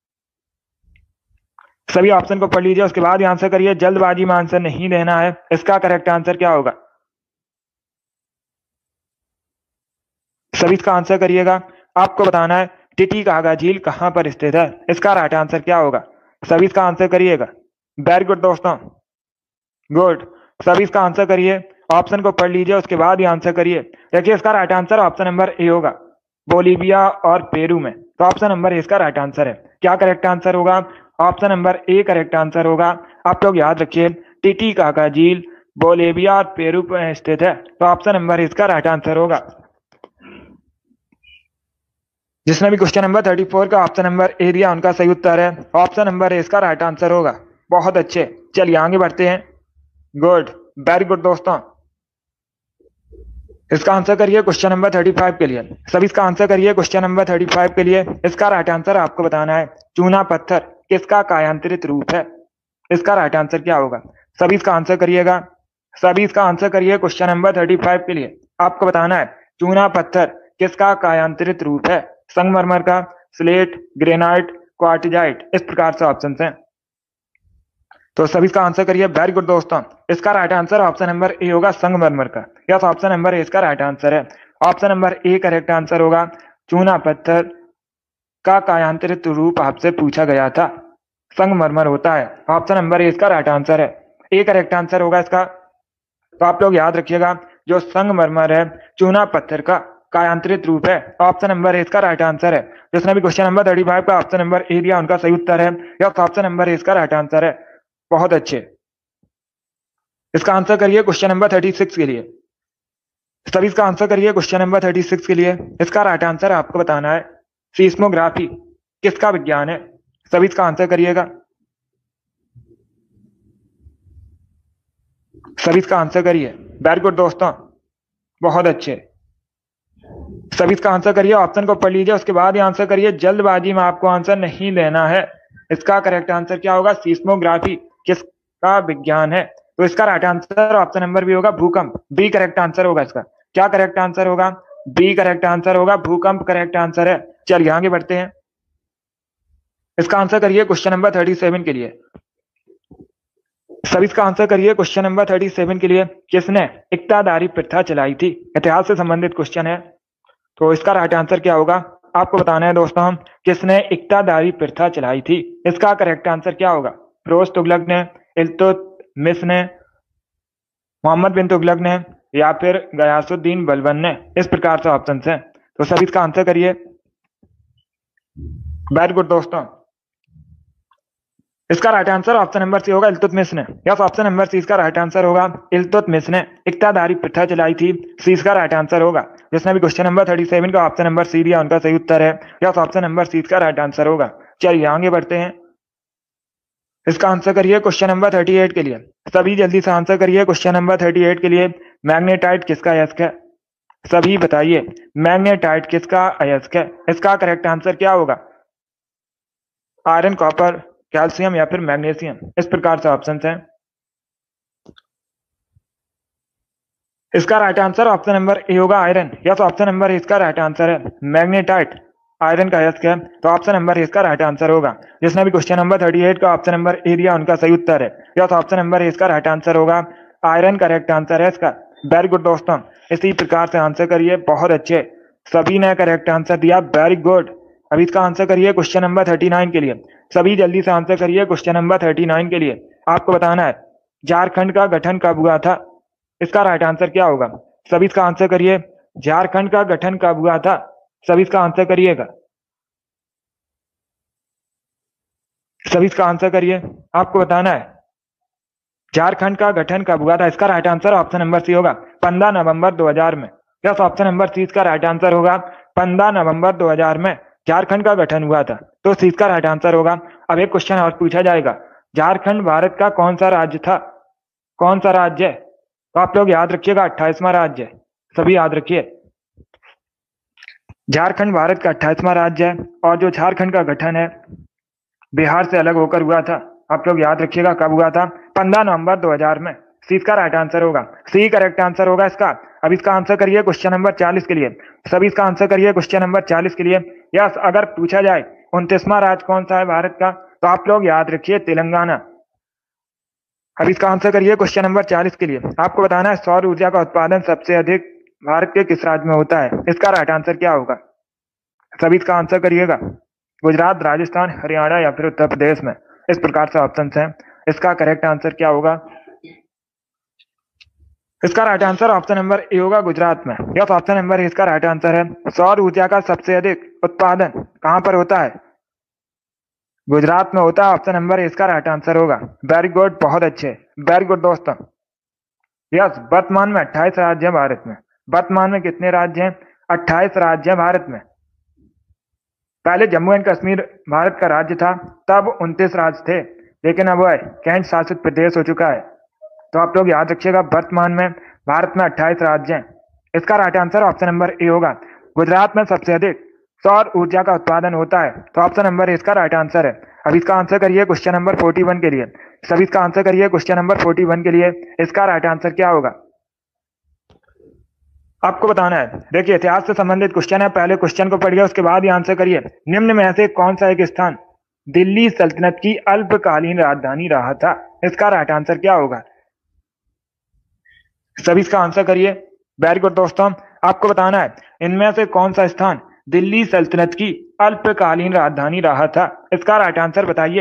सभी ऑप्शन को पढ़ लीजिए, उसके बाद ही आंसर करिए। जल्दबाजी में आंसर नहीं देना है। इसका करेक्ट आंसर क्या होगा? सभी इसका आंसर करिएगा। आपको बताना है टिटीकाका झील कहां पर स्थित है। इसका राइट आंसर क्या होगा? सभी इसका आंसर करिएगा। वेरी गुड दोस्तों, गुड। सभी इसका आंसर करिए। ऑप्शन को पढ़ लीजिए, उसके बाद ही आंसर करिए। देखिए इसका right answer option number A होगा, बोलीविया और पेरू में। तो ऑप्शन नंबर ए इसका राइट आंसर है। क्या करेक्ट आंसर होगा? Option number A correct answer होगा। आप लोग याद रखिए टिटीकाका झील बोलीविया और पेरू में स्थित है, तो ऑप्शन नंबर इसका राइट आंसर होगा। जिसने भी क्वेश्चन नंबर थर्टी फोर का ऑप्शन नंबर ए दिया उनका सही उत्तर है। ऑप्शन नंबर ए इसका राइट आंसर होगा। बहुत अच्छे, चलिए आगे बढ़ते हैं। गुड, वेरी गुड दोस्तों। इसका आंसर करिए क्वेश्चन नंबर थर्टी फाइव के लिए। सभी इसका आंसर करिए क्वेश्चन नंबर थर्टी फाइव के लिए। इसका राइट आंसर आपको बताना है चूना पत्थर किसका कायांतरित रूप है। इसका राइट आंसर क्या होगा? सभी इसका आंसर करिएगा। सभी इसका आंसर करिए क्वेश्चन नंबर थर्टी फाइव के लिए। आपको बताना है चूना पत्थर किसका कायांतरित रूप है। संगमरमर का, स्लेट, ग्रेनाइट, क्वार्टिजाइट, इस प्रकार से ऑप्शन हैं। तो सभी इसका आंसर करिए। वेरी गुड दोस्तों। इसका right answer option number A होगा संगमरमर का। यस, ऑप्शन नंबर ए इसका राइट आंसर है। Option number A correct answer होगा। चूना पत्थर का कायांतरित रूप आपसे पूछा गया था, संगमरमर होता है। ऑप्शन नंबर ए इसका राइट आंसर है। ए करेक्ट आंसर होगा इसका। तो आप लोग याद रखिएगा जो संगमरमर है चूना पत्थर का कायांतरित रूप है। ऑप्शन नंबर ए इसका राइट आंसर है। जिसने भी क्वेश्चन नंबर थर्टी फाइव का ऑप्शन नंबर ए दिया उनका सही उत्तर है। यस, ऑप्शन नंबर ए इसका राइट आंसर है। बहुत अच्छे। इसका आंसर करिए क्वेश्चन नंबर थर्टी सिक्स के लिए। सभी इसका आंसर करिए क्वेश्चन नंबर थर्टी सिक्स के लिए। इसका राइट आंसर आपको बताना है सीस्मोग्राफी किसका विज्ञान है। सभी इसका आंसर करिएगा। सभी इसका आंसर करिए। वेरी गुड दोस्तों, बहुत अच्छे। सभी इसका आंसर करिए। ऑप्शन को पढ़ लीजिए, उसके बाद ही आंसर करिए। जल्दबाजी में आपको आंसर नहीं देना है। इसका करेक्ट आंसर क्या होगा? सीस्मोग्राफी किसका विज्ञान है। तो इसका right answer option number B होगा भूकंप। बी करेक्ट आंसर होगा इसका। क्या करेक्ट आंसर होगा? बी करेक्ट आंसर होगा, भूकंप करेक्ट आंसर है। चलिए आगे बढ़ते हैं। इसका आंसर करिए क्वेश्चन नंबर थर्टी सेवन के लिए। सभी इसका आंसर करिए क्वेश्चन नंबर थर्टी सेवन के लिए। किसने इक्तादारी प्रथा चलाई थी? इतिहास से संबंधित क्वेश्चन है, तो इसका राइट आंसर क्या होगा आपको बताना है दोस्तों। हम किसने इक्तादारी प्रथा चलाई थी? इसका करेक्ट आंसर क्या होगा? फिरोज तुगलक ने, इल्तुतमिश ने, मोहम्मद बिन तुगलक ने, या फिर गयासुद्दीन बलबन ने। इस प्रकार से ऑप्शन हैं, तो सभी इसका आंसर करिए। वेरी गुड दोस्तों। इसका right answer option number C होगा इल्तुतमिश ने। यस, ऑप्शन नंबर सी इसका राइट आंसर होगा। इल्तुतमिश ने इक्तादारी प्रथा चलाई थी, सी इसका राइट आंसर होगा। जिसने भी क्वेश्चन नंबर थर्टी सेवन का ऑप्शन नंबर सी दिया उनका सही उत्तर है। यस, ऑप्शन नंबर सी इसका राइट आंसर होगा। चलिए आगे बढ़ते हैं। इसका आंसर करिए क्वेश्चन नंबर थर्टी एट के लिए। सभी जल्दी से आंसर करिए क्वेश्चन नंबर थर्टी एट के लिए। मैग्नेटाइट किसका अयस्क है? सभी बताइए, मैग्नेटाइट किसका अयस्क है? इसका करेक्ट आंसर क्या होगा? आयरन, कॉपर, कैल्शियम या फिर मैग्नीशियम। इस प्रकार से ऑप्शन है। इसका right answer option number A होगा, आयरन। यस, ऑप्शन नंबर इसका राइट आंसर है। मैग्नेटाइट आयरन का अयस्क है, तो ऑप्शन नंबर इसका राइट आंसर होगा। जिसने भी क्वेश्चन नंबर थर्टी एट का ऑप्शन नंबर ए दिया उनका सही उत्तर है। यस, ऑप्शन नंबर इसका राइट आंसर होगा, आयरन करेक्ट आंसर है इसका। वेरी गुड दोस्तों, इसी प्रकार से आंसर करिए। बहुत अच्छे, सभी ने करेक्ट आंसर दिया, वेरी गुड। अभी इसका आंसर करिए क्वेश्चन नंबर थर्टी नाइन के लिए। सभी जल्दी से आंसर करिए क्वेश्चन नंबर थर्टी नाइन के लिए। आपको बताना है झारखंड का गठन कब हुआ था? इसका राइट आंसर क्या होगा? सभी इसका आंसर करिए। झारखंड का गठन कब हुआ था? सभी इसका आंसर करिएगा। सभी इसका आंसर करिए। आपको बताना है झारखंड का गठन कब हुआ था। इसका right answer option number C होगा, पंद्रह नवंबर दो हज़ार में। यस, ऑप्शन नंबर सी इसका राइट आंसर होगा, पंद्रह नवंबर दो हज़ार में झारखंड का गठन हुआ था, तो सी इसका राइट आंसर होगा। अब एक क्वेश्चन और पूछा जाएगा, झारखंड भारत का कौन सा राज्य था? कौन सा राज्य है? तो आप लोग याद रखिएगा, अट्ठाईसवां राज्य है। सभी याद रखिए, झारखंड भारत का अट्ठाईसवां राज्य है। और जो झारखंड का गठन है बिहार से अलग होकर हुआ था। आप लोग याद रखिएगा कब हुआ था, पंद्रह नवंबर दो हज़ार में। सी इसका राइट आंसर होगा, सी करेक्ट आंसर होगा इसका। अब इसका आंसर करिए क्वेश्चन नंबर चालीस के लिए। सभी इसका आंसर करिए क्वेश्चन नंबर चालीस के लिए। यस, अगर पूछा जाए उनतीसवां राज्य कौन सा है भारत का, तो आप लोग याद रखिए तेलंगाना। अब इसका आंसर करिए क्वेश्चन नंबर चालीस के लिए। आपको बताना है सौर ऊर्जा का उत्पादन सबसे अधिक भारत के किस राज्य में होता है? इसका राइट आंसर क्या होगा? सभी इसका आंसर करिएगा। गुजरात, राजस्थान, हरियाणा या फिर उत्तर प्रदेश में। इस प्रकार से ऑप्शन हैं। इसका करेक्ट आंसर क्या होगा? इसका right answer option number A होगा, गुजरात में। यस, ऑप्शन नंबर इसका राइट आंसर है। सौर ऊर्जा का सबसे अधिक उत्पादन कहां पर होता है? गुजरात में होता है। ऑप्शन नंबर इसका राइट आंसर होगा। वेरी गुड, बहुत अच्छे, वेरी गुड दोस्तों। यस, वर्तमान में अट्ठाईस राज्य हैं भारत में। वर्तमान में कितने राज्य हैं? अट्ठाईस राज्य हैं भारत में। पहले जम्मू एंड कश्मीर भारत का राज्य था, तब उनतीस राज्य थे, लेकिन अब वह केंद्र शासित प्रदेश हो चुका है। तो आप लोग याद रखिएगा, वर्तमान में भारत में अट्ठाईस राज्य हैं। इसका right answer option number A होगा, गुजरात में सबसे अधिक सौर ऊर्जा का उत्पादन होता है, तो ऑप्शन नंबर इसका राइट आंसर है। अब इसका आंसर करिए क्वेश्चन नंबर फोर्टी वन के लिए। सभी इसका आंसर करिए क्वेश्चन नंबर फोर्टी वन के लिए। इसका राइट आंसर क्या होगा? आपको बताना है। देखिए, इतिहास से संबंधित क्वेश्चन है, पहले क्वेश्चन को पढ़िए, उसके बाद ही आंसर करिए। निम्न में से कौन सा एक स्थान दिल्ली सल्तनत की अल्पकालीन राजधानी रहा था? इसका राइट आंसर क्या होगा? सभी इसका आंसर करिए। वेरी गुड दोस्तों, आपको बताना है इनमें से कौन सा स्थान दिल्ली सल्तनत की अल्पकालीन राजधानी रहा था? इसका राइट आंसर बताइए।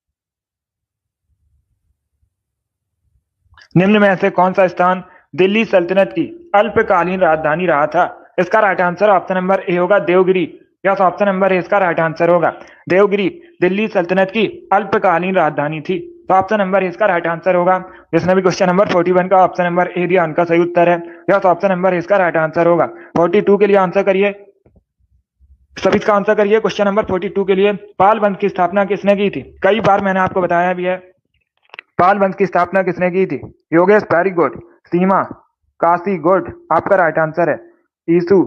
निम्न में से कौन सा स्थान दिल्ली सल्तनत की अल्पकालीन राजधानी रहा था? इसका right answer option number A होगा, Devagiri. Yes, option number A इसका राइट आंसर होगा, देवगिरी दिल्ली सल्तनत की अल्पकालीन राजधानी थी, तो ऑप्शन नंबर इसका राइट आंसर होगा। जिसने भी क्वेश्चन नंबर फोर्टी वन का ऑप्शन नंबर ए दिया उनका सही उत्तर है। यस, ऑप्शन नंबर इसका राइट आंसर होगा। फोर्टी टू के लिए आंसर करिए। सभी इसका आंसर करिए क्वेश्चन नंबर फोर्टी टू के लिए। पाल वंश की स्थापना किसने की थी? कई बार मैंने आपको बताया भी है, पाल वंश की स्थापना किसने की थी? Yogesh, very good. Seema, Kashi, good, आपका राइट आंसर है। ईसु,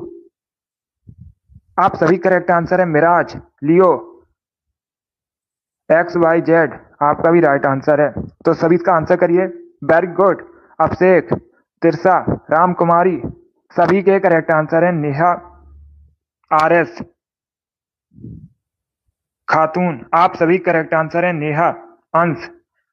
आप सभी करेक्ट आंसर है। Miraj, Leo, X Y Z, आपका भी राइट आंसर है। तो सभी इसका आंसर करिए। Very good. अभिषेक, तिरसा, राम कुमारी, सभी के करेक्ट आंसर है। नेहा, आर एस, खातून, आप सभी करेक्ट आंसर है। नेहा, अंश,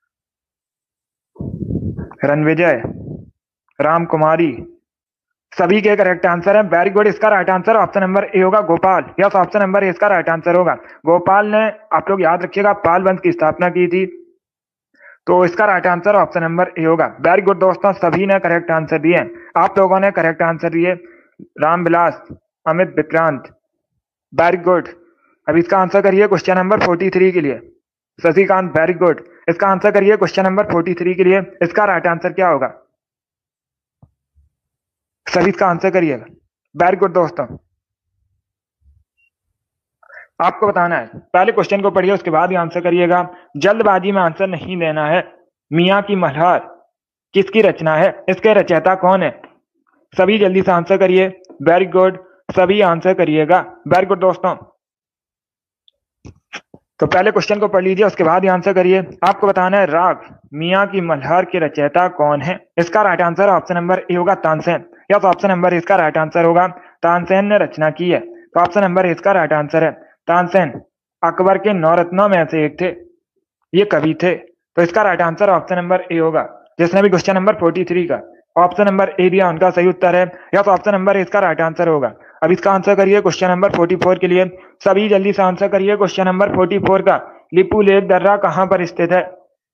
रणविजय, राम कुमारी, सभी के करेक्ट आंसर है। Very good. इसका right answer option number A होगा, Gopal. Yes, option number A इसका राइट आंसर होगा। गोपाल ने, आप लोग याद रखिएगा, पाल वंश की स्थापना की थी, तो इसका right answer option number A होगा। वेरी गुड दोस्तों, सभी ने करेक्ट आंसर दिए। आप लोगों ने करेक्ट आंसर दिए। Ramvilas, Amit, Vikrant, very good. अब इसका आंसर करिए क्वेश्चन नंबर फोर्टी थ्री के लिए। Shashikant, very good. इसका आंसर करिए क्वेश्चन नंबर फोर्टी थ्री के लिए। इसका राइट आंसर क्या होगा? सभी इसका आंसर करिएगा। वेरी गुड दोस्तों। आपको बताना है, पहले क्वेश्चन को पढ़िए उसके बाद ही आंसर करिएगा। जल्दबाजी में आंसर नहीं देना है। मियाँ की मल्हार किसकी रचना है? इसके रचयिता कौन है? सभी जल्दी से आंसर करिए। वेरी गुड, सभी आंसर करिएगा। वेरी गुड दोस्तों। तो पहले क्वेश्चन को पढ़ लीजिए उसके बाद ही आंसर करिए। आपको बताना है राग मियाँ की मल्हार के रचयिता कौन है? इसका right answer option number A होगा तानसेन। या तो ऑप्शन नंबर इसका राइट आंसर होगा तानसेन ने रचना की है। तो ऑप्शन नंबर इसका राइट आंसर है तानसेन। अकबर के नौ रत्नों में से एक थे, ये कवि थे। तो इसका right answer option number A होगा। जिसने भी क्वेश्चन नंबर फोर्टी थ्री का ऑप्शन नंबर ए दिया उनका सही उत्तर है। या तो ऑप्शन नंबर इसका राइट आंसर होगा। अब इसका आंसर करिए क्वेश्चन नंबर फोर्टी फोर के लिए। सभी जल्दी से आंसर करिए क्वेश्चन नंबर फोर्टी फोर का। लिपू लेक दर्रा कहां पर स्थित है?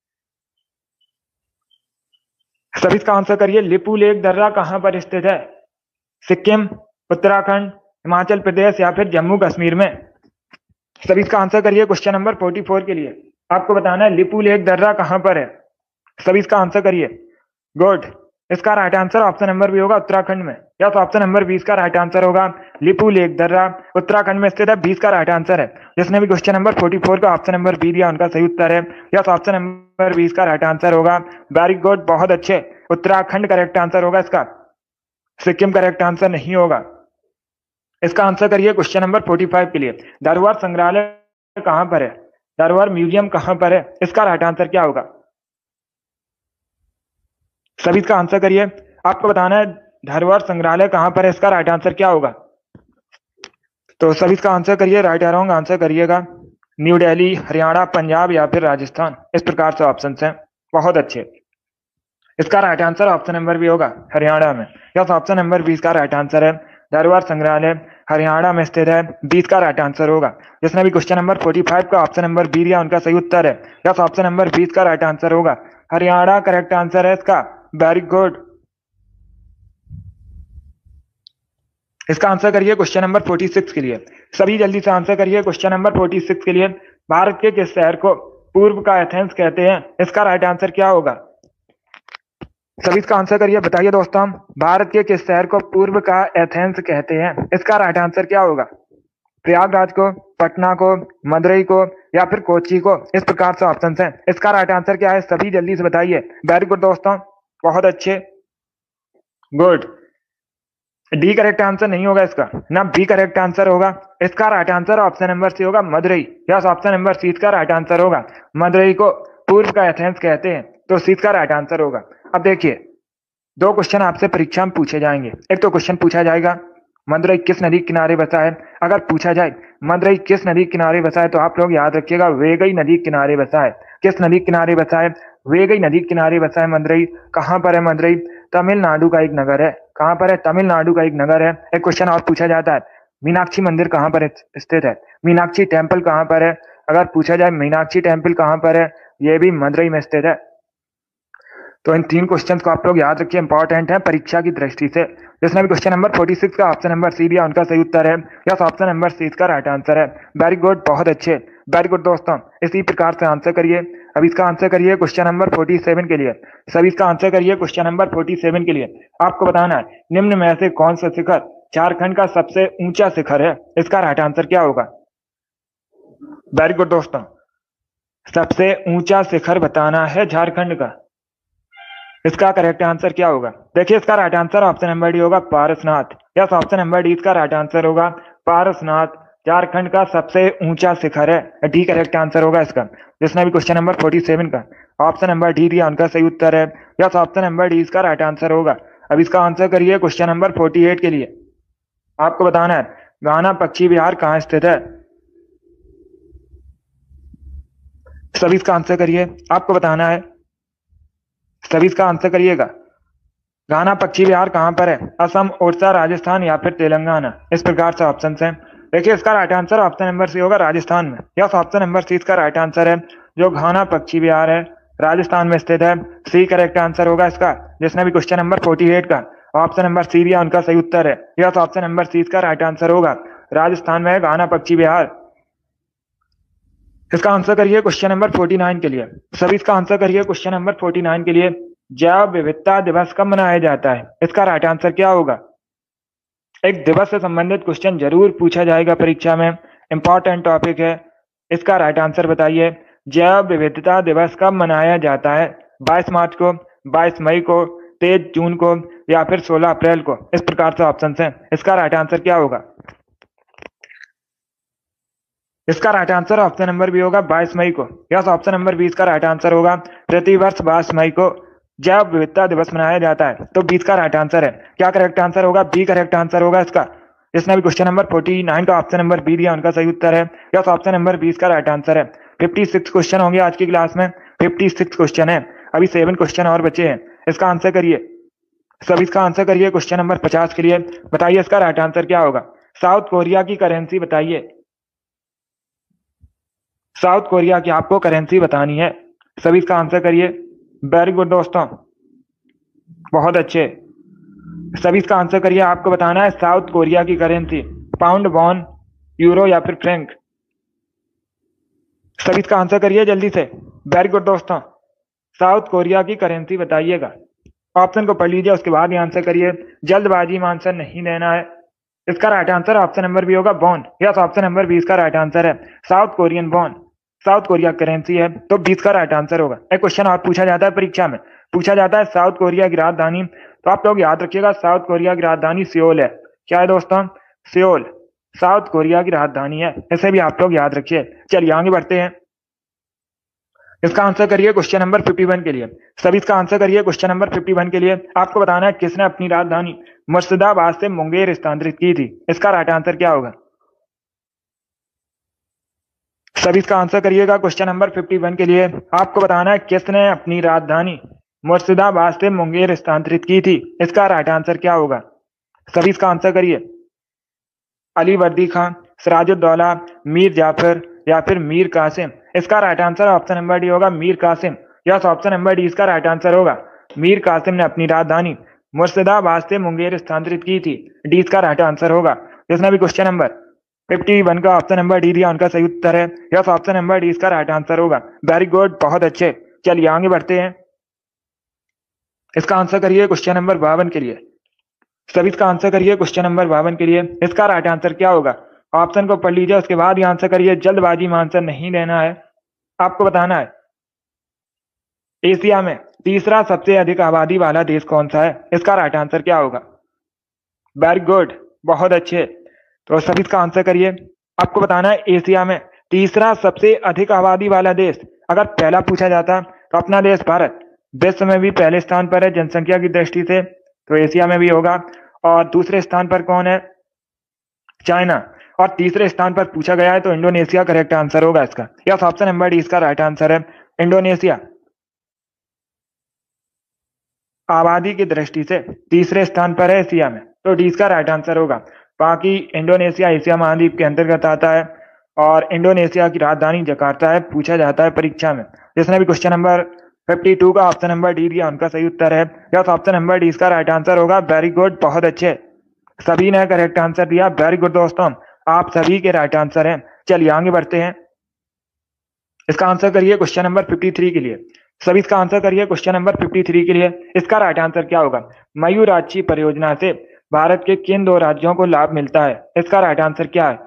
सभी इसका आंसर करिए। लिपू लेक दर्रा कहां पर स्थित है? सिक्किम, उत्तराखंड, हिमाचल प्रदेश या फिर जम्मू कश्मीर में? सभी इसका आंसर करिए क्वेश्चन नंबर फोर्टी फोर के लिए। आपको बताना है लिपू लेक दर्रा कहां पर है। सभी इसका आंसर करिए। गुड, इसका right answer option number B होगा उत्तराखंड में। या तो ऑप्शन नंबर बीस का राइट आंसर होगा लिपू लेक दर्रा उत्तराखंड में स्थित है। बीस का राइट आंसर है। जिसने भी क्वेश्चन नंबर फोर्टी फोर का ऑप्शन नंबर बी दिया उनका सही उत्तर है। या तो ऑप्शन नंबर बीस का राइट आंसर होगा। वेरी गुड, बहुत अच्छे। उत्तराखंड करेक्ट आंसर होगा इसका, सिक्किम करेक्ट आंसर नहीं होगा। इसका आंसर करिए क्वेश्चन नंबर फोर्टी फाइव के लिए। धरोहर संग्रहालय कहां पर है? धरोहर म्यूजियम कहां पर है? इसका राइट आंसर क्या होगा? सभी इसका आंसर करिए। आपको बताना है धरोहर संग्रहालय कहां पर है, इसका राइट आंसर क्या होगा? तो सभी इसका आंसर करिए। राइट या रॉन्ग आंसर करिएगा। न्यू दिल्ली, हरियाणा, पंजाब या फिर राजस्थान, इस प्रकार से ऑप्शन हैं। बहुत अच्छे। इसका राइट आंसर ऑप्शन नंबर भी होगा हरियाणा में। या तो ऑप्शन नंबर बीस का राइट आंसर है धरोहर संग्रहालय हरियाणा में स्थित है। बीस का राइट आंसर होगा। जिसने भी क्वेश्चन नंबर फोर्टी फाइव का ऑप्शन नंबर बी दिया उनका सही उत्तर है। या तो ऑप्शन नंबर बीस का राइट आंसर होगा हरियाणा करेक्ट आंसर है इसका। Very good. इसका आंसर करिए क्वेश्चन नंबर फोर्टी सिक्स के लिए। सभी जल्दी से आंसर करिए क्वेश्चन नंबर फोर्टी सिक्स के लिए। भारत के किस शहर को पूर्व का एथेंस कहते हैं? इसका राइट आंसर क्या होगा? सभी इसका आंसर करिए। बताइए दोस्तों, भारत के किस शहर को पूर्व का एथेंस कहते हैं? इसका राइट आंसर क्या होगा? प्रयागराज को, पटना को, मदुरई को या फिर कोच्चि को? इस प्रकार से ऑप्शन हैं। इसका राइट आंसर क्या है? सभी जल्दी से बताइए। वेरी गुड दोस्तों, बहुत अच्छे। गुड। डी करेक्ट आंसर नहीं होगा इसका, ना बी करेक्ट आंसर होगा। इसका right answer option number C होगा Madurai. Yes, option number C का राइट आंसर होगा। मदुरई को पूर्व का एथेंस कहते हैं, तो सी का राइट आंसर होगा। अब देखिए, दो क्वेश्चन आपसे परीक्षा में पूछे जाएंगे। एक तो क्वेश्चन पूछा जाएगा मदुरई किस नदी किनारे बसा है। अगर पूछा जाए मदुरई किस नदी किनारे बसा है तो आप लोग याद रखिएगा वेगई नदी किनारे बसा है। किस नदी किनारे बसा है? वेगई नदी किनारे बसा है मदुरई। कहां पर है मदुरई? तमिलनाडु का एक नगर है। कहां पर है? तमिलनाडु का एक नगर है। एक क्वेश्चन और पूछा जाता है मीनाक्षी मंदिर कहां पर स्थित है? मीनाक्षी टेम्पल कहां पर है? अगर पूछा जाए मीनाक्षी टेम्पल कहां पर है, यह भी मदुरई में स्थित है। तो इन तीन क्वेश्चन को आप लोग याद रखिए, इंपॉर्टेंट है परीक्षा की दृष्टि से। जिसने भी क्वेश्चन नंबर फोर्टी सिक्स का ऑप्शन नंबर सी दिया उनका सही उत्तर है। यस, ऑप्शन नंबर सी का राइट आंसर है। वेरी गुड, बहुत अच्छे। वेरी गुड दोस्तों, इसी प्रकार से आंसर करिए। अब इसका आंसर करिए क्वेश्चन नंबर फोर्टी सेवन के लिए। सभी इसका आंसर करिए क्वेश्चन नंबर फोर्टी सेवन के लिए। आपको बताना है निम्न में से कौन सा शिखर झारखंड का सबसे ऊंचा शिखर है? इसका राइट आंसर क्या होगा? वेरी गुड दोस्तों, सबसे ऊंचा शिखर बताना है झारखंड का। इसका करेक्ट आंसर क्या होगा? देखिए, इसका right answer option number D होगा Parasnath. Yes, option number D इसका राइट आंसर होगा पारसनाथ। झारखंड का सबसे ऊंचा शिखर है। डी करेक्ट आंसर होगा इसका। जिसने भी क्वेश्चन नंबर फोर्टी सेवन का ऑप्शन नंबर डी दिया उनका सही उत्तर है। यस, ऑप्शन नंबर डी इसका राइट आंसर होगा। अब इसका आंसर करिए क्वेश्चन नंबर फोर्टी एट के लिए। आपको बताना है घाना पक्षी विहार कहाँ स्थित है? सभी इसका आंसर करिए। आपको बताना है, सभी इसका आंसर करिएगा। घाना पक्षी विहार कहां पर है? असम, ओडिशा, राजस्थान या फिर तेलंगाना? इस प्रकार से ऑप्शन हैं। देखिए, इसका right answer option number C होगा राजस्थान में। यस, ऑप्शन नंबर सी इसका राइट आंसर है। जो घाना पक्षी विहार है राजस्थान में स्थित है। सी करेक्ट आंसर होगा इसका। जिसने भी क्वेश्चन नंबर फोर्टी एट का ऑप्शन नंबर सी दिया उनका सही उत्तर है। यस, ऑप्शन नंबर सी इसका राइट आंसर होगा। राजस्थान में है घाना पक्षी विहार। इसका आंसर करिए क्वेश्चन नंबर फोर्टी नाइन के लिए। सभी इसका आंसर करिए क्वेश्चन नंबर फोर्टी नाइन के लिए। जैव विविधता दिवस कब मनाया जाता है? इसका राइट आंसर क्या होगा? एक दिवस से संबंधित क्वेश्चन जरूर पूछा जाएगा परीक्षा में, इंपॉर्टेंट टॉपिक है। इसका राइट आंसर बताइए। जैव विविधता दिवस कब मनाया जाता है? बाईस मार्च को, बाईस मई को, तेईस जून को या फिर सोलह अप्रैल को? इस प्रकार से ऑप्शन है। इसका राइट आंसर क्या होगा? इसका right answer option number B होगा बाईस मई को। यस, ऑप्शन नंबर बी इसका राइट आंसर होगा। प्रतिवर्ष बाईस मई को जैव विविधता दिवस मनाया जाता है, तो बी इसका राइट आंसर है। क्या करेक्ट आंसर होगा? बी करेक्ट आंसर होगा इसका। जिसने भी क्वेश्चन नंबर उनचास का ऑप्शन नंबर बी दिया उनका सही उत्तर है। यस, ऑप्शन नंबर बी इसका राइट आंसर है। छप्पन क्वेश्चन होंगे आज की क्लास में, छप्पन क्वेश्चन है। अभी सेवन क्वेश्चन और बचे हैं। इसका आंसर करिए, सब इसका आंसर करिए। क्वेश्चन नंबर पचास के लिए बताइए इसका राइट आंसर क्या होगा? साउथ कोरिया की करेंसी बताइए। साउथ कोरिया की आपको करेंसी बतानी है। सभी इसका आंसर करिए। वेरी गुड दोस्तों, बहुत अच्छे। सभी इसका आंसर करिए। आपको बताना है साउथ कोरिया की करेंसी, पाउंड, वॉन, यूरो या फिर फ्रैंक। सभी इसका आंसर करिए जल्दी से। वेरी गुड दोस्तों, साउथ कोरिया की करेंसी बताइएगा। ऑप्शन को पढ़ लीजिए, उसके बाद ही आंसर करिए। जल्दबाजी में आंसर नहीं देना है। इसका right answer option number B होगा, won. Yes, option number B इसका राइट आंसर है। South Korean won South Korea currency है, तो बीस का राइट आंसर होगा। एक क्वेश्चन और पूछा जाता है परीक्षा में, पूछा जाता है साउथ कोरिया की राजधानी। तो आप लोग याद रखिएगा, साउथ कोरिया की राजधानी सियोल है। क्या है दोस्तों? सियोल साउथ कोरिया की राजधानी है। इसे भी आप लोग याद रखिए। चलिए आगे बढ़ते हैं। इसका आंसर करिए क्वेश्चन नंबर इक्यावन के लिए। सभी इसका आंसर करिए क्वेश्चन नंबर इक्यावन के लिए। आपको बताना है किसने अपनी राजधानी मुर्शिदाबाद से मुंगेर स्थानांतरित की थी। इसका राइट आंसर क्या होगा? सभी इसका आंसर करिएगा क्वेश्चन नंबर इक्यावन के लिए। आपको बताना है किसने अपनी राजधानी मुर्शिदाबाद से मुंगेर स्थानांतरित की थी। इसका राइट आंसर क्या होगा? सभी इसका आंसर करिए। अली वर्दी खान, सिराजुद्दौला, मीर जाफर या फिर मीर कासिम। इसका right answer option number D होगा, Mir Qasim. Yes, option number D इसका राइट आंसर होगा। मीर कासिम ने अपनी राजधानी मुर्शिदाबाद से मुंगेर स्थानांतरित की थी। डी इसका राइट आंसर होगा। जिसने भी क्वेश्चन नंबर इक्यावन का ऑप्शन नंबर डी दिया उनका सही उत्तर है। यस, ऑप्शन नंबर डी इसका राइट आंसर होगा। वेरी गुड, बहुत अच्छे। चलिए आगे बढ़ते हैं। इसका आंसर करिए क्वेश्चन नंबर बावन के लिए। सभी इसका आंसर करिए क्वेश्चन नंबर बावन के लिए। इसका राइट आंसर क्या होगा? ऑप्शन को पढ़ लीजिए, उसके बाद ही आंसर करिए। जल्दबाजी में आंसर नहीं देना है। आपको बताना है एशिया में तीसरा सबसे अधिक आबादी वाला देश कौन सा है। इसका राइट आंसर क्या होगा? वेरी गुड, बहुत अच्छे। तो सभी इसका आंसर करिए। आपको बताना है एशिया में तीसरा सबसे अधिक आबादी वाला देश। अगर पहला पूछा जाता तो अपना देश भारत विश्व में भी पहले स्थान पर है जनसंख्या की दृष्टि से, तो एशिया में भी होगा। और दूसरे स्थान पर कौन है? चाइना। और तीसरे स्थान पर पूछा गया है तो इंडोनेशिया करेक्ट आंसर होगा इसका। यस, ऑप्शन नंबर डी इसका राइट आंसर है, इंडोनेशिया। आबादी की दृष्टि से तीसरे स्थान पर है एशिया में, तो डी इसका राइट आंसर होगा। बाकी इंडोनेशिया एशिया महाद्वीप के अंतर्गत आता है और इंडोनेशिया की राजधानी जकार्ता है, पूछा जाता है परीक्षा में। जिसने भी क्वेश्चन नंबर बावन का ऑप्शन नंबर डी दिया उनका सही उत्तर है। यस, ऑप्शन नंबर डी इसका राइट आंसर होगा। वेरी गुड, बहुत अच्छे। सभी ने करेक्ट आंसर दिया। वेरी गुड दोस्तों, आप सभी के राइट आंसर हैं। चलिए आगे बढ़ते हैं। इसका आंसर करिए क्वेश्चन नंबर तिरेपन के लिए। सभी इसका आंसर करिए क्वेश्चन नंबर तिरेपन के लिए। इसका राइट आंसर क्या होगा? मयूराक्षी परियोजना से भारत के किन दो राज्यों को लाभ मिलता है। इसका राइट आंसर क्या है?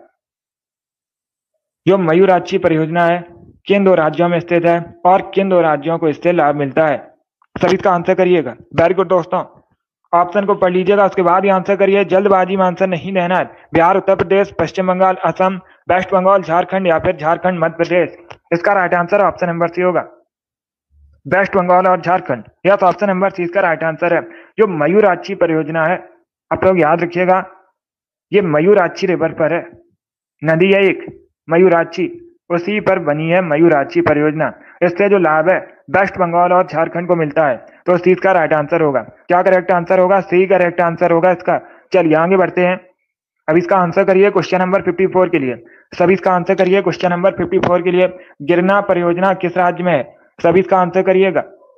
जो मयूराक्षी परियोजना है किन दो राज्यों में स्थित है और किन दो राज्यों को इससे लाभ मिलता है। सभी इसका आंसर करिएगा। वेरी गुड दोस्तों, ऑप्शन को पढ़ लीजिएगा, उसके बाद ही आंसर करिए। जल्दबाजी में आंसर नहीं देना है। बिहार, उत्तर प्रदेश, पश्चिम बंगाल, असम, वेस्ट बंगाल, झारखंड या फिर झारखंड मध्य प्रदेश। इसका right answer option number C होगा, वेस्ट बंगाल और Jharkhand. Yes, option number C इसका राइट आंसर है। जो मयूराक्षी परियोजना है, आप लोग याद रखिएगा, ये मयूराक्षी रिवर पर है, नदी है एक मयूराक्षी, उसी पर बनी है मयूराक्षी परियोजना। इससे जो लाभ है वेस्ट बंगाल और झारखंड को मिलता है, तो सी इसका राइट आंसर होगा। क्या करेक्ट आंसर होगा? सी करेक्ट आंसर होगा इसका। चलिए आगे बढ़ते हैं। अब इसका आंसर करिए क्वेश्चन नंबर चौवन के लिए। सभी इसका आंसर करिए क्वेश्चन नंबर चौवन के लिए। गिरना परियोजना किस राज्य में है? सभी इसका आंसर करिएगा।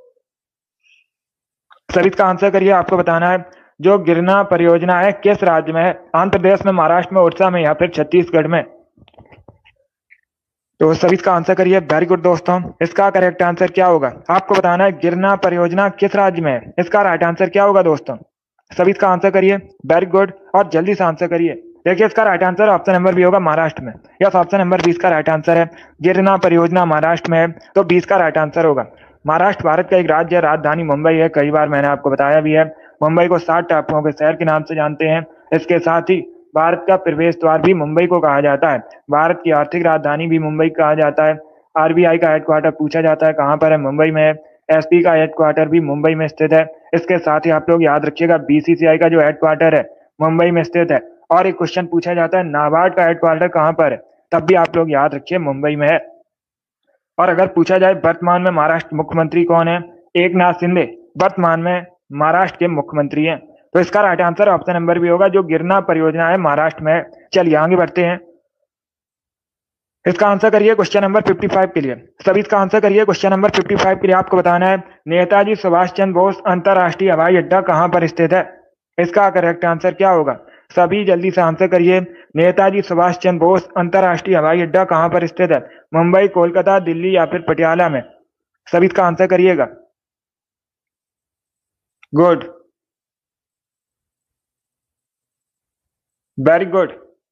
सभी इसका आंसर करिए। आपको बताना है जो गिरना परियोजना है किस राज्य में है? आंध्र प्रदेश में, महाराष्ट्र में, उड़ीसा में या फिर छत्तीसगढ़ में? तो सभी इसका आंसर करिए। वेरी गुड दोस्तों, इसका करेक्ट आंसर क्या होगा? आपको बताना है गिरना परियोजना किस राज्य में है। इसका राइट आंसर क्या होगा दोस्तों? सभी इसका आंसर करिए, वेरी गुड, और जल्दी से आंसर करिए। देखिए इसका right answer option number B होगा, महाराष्ट्र में। यस, ऑप्शन नंबर बीस का राइट आंसर है। गिरना परियोजना महाराष्ट्र में है, तो बीस का राइट आंसर होगा। महाराष्ट्र भारत का एक राज्य है, राजधानी मुंबई है, कई बार मैंने आपको बताया भी है। मुंबई को सात टापुओं के शहर के नाम से जानते हैं। इसके साथ ही भारत का प्रवेश द्वार भी मुंबई को कहा जाता है। भारत की आर्थिक राजधानी भी मुंबई कहा जाता है। आरबीआई का हेडक्वार्टर पूछा जाता है कहाँ पर है, मुंबई में है। एसपी का हेडक्वार्टर भी मुंबई में स्थित है। इसके साथ ही आप लोग याद रखिएगा, बीसीसीआई का जो हेडक्वार्टर है मुंबई में स्थित है। और एक क्वेश्चन पूछा जाता है नाबार्ड का हेडक्वार्टर कहाँ पर है, तब भी आप लोग याद रखिए मुंबई में है। और अगर पूछा जाए वर्तमान में महाराष्ट्र मुख्यमंत्री कौन है, एक नाथ शिंदे वर्तमान में महाराष्ट्र के मुख्यमंत्री हैं। तो इसका राइट आंसर ऑप्शन नंबर भी होगा, जो गिरना परियोजना है महाराष्ट्र में है। चलिए आगे बढ़ते हैं। इसका आंसर करिए क्वेश्चन नंबर पचपन के लिए। सभी इसका आंसर करिए क्वेश्चन नंबर पचपन के लिए। आपको बताना है नेताजी सुभाष चंद्र बोस अंतरराष्ट्रीय हवाई अड्डा कहां पर स्थित है। इसका करेक्ट आंसर क्या होगा, सभी जल्दी से आंसर करिए। नेताजी सुभाष चंद्र बोस अंतरराष्ट्रीय हवाई अड्डा कहां पर स्थित है, मुंबई, कोलकाता, दिल्ली या फिर पटियाला में। सभी इसका आंसर करिएगा। Good, very good.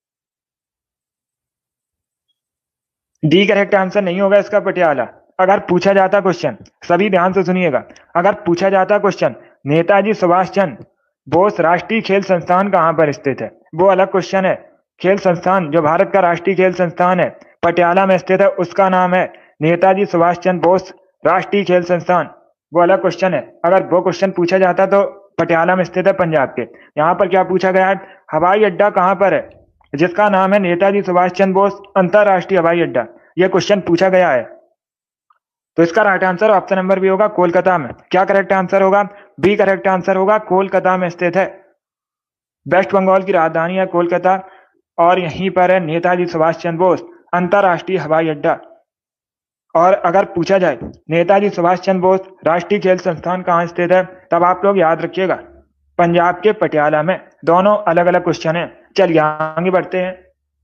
D correct answer नहीं होगा इसका, पटियाला। अगर पूछा जाता क्वेश्चन, सभी ध्यान से सुनिएगा, अगर पूछा जाता क्वेश्चन नेताजी सुभाष चंद्र बोस राष्ट्रीय खेल संस्थान कहां पर स्थित है, वो अलग क्वेश्चन है। खेल संस्थान जो भारत का राष्ट्रीय खेल संस्थान है पटियाला में स्थित है, उसका नाम है नेताजी सुभाष चंद्र बोस राष्ट्रीय खेल संस्थान, वो अलग क्वेश्चन है। अगर वो क्वेश्चन पूछा जाता तो पटियाला में स्थित है पंजाब के। यहाँ पर क्या पूछा गया है, हवाई अड्डा कहां पर है जिसका नाम है नेताजी सुभाष चंद्र बोस अंतरराष्ट्रीय हवाई अड्डा, यह क्वेश्चन पूछा गया है। तो इसका राइट आंसर ऑप्शन नंबर भी होगा, कोलकाता में। क्या करेक्ट आंसर होगा, बी करेक्ट आंसर होगा, कोलकाता में स्थित है। वेस्ट बंगाल की राजधानी है कोलकाता, और यहीं पर है नेताजी सुभाष चंद्र बोस अंतरराष्ट्रीय हवाई अड्डा। और अगर पूछा जाए नेताजी सुभाष चंद्र बोस राष्ट्रीय खेल संस्थान कहाँ स्थित है, तब आप लोग याद रखिएगा पंजाब के पटियाला में। दोनों अलग अलग क्वेश्चन है। चलिए आगे बढ़ते हैं।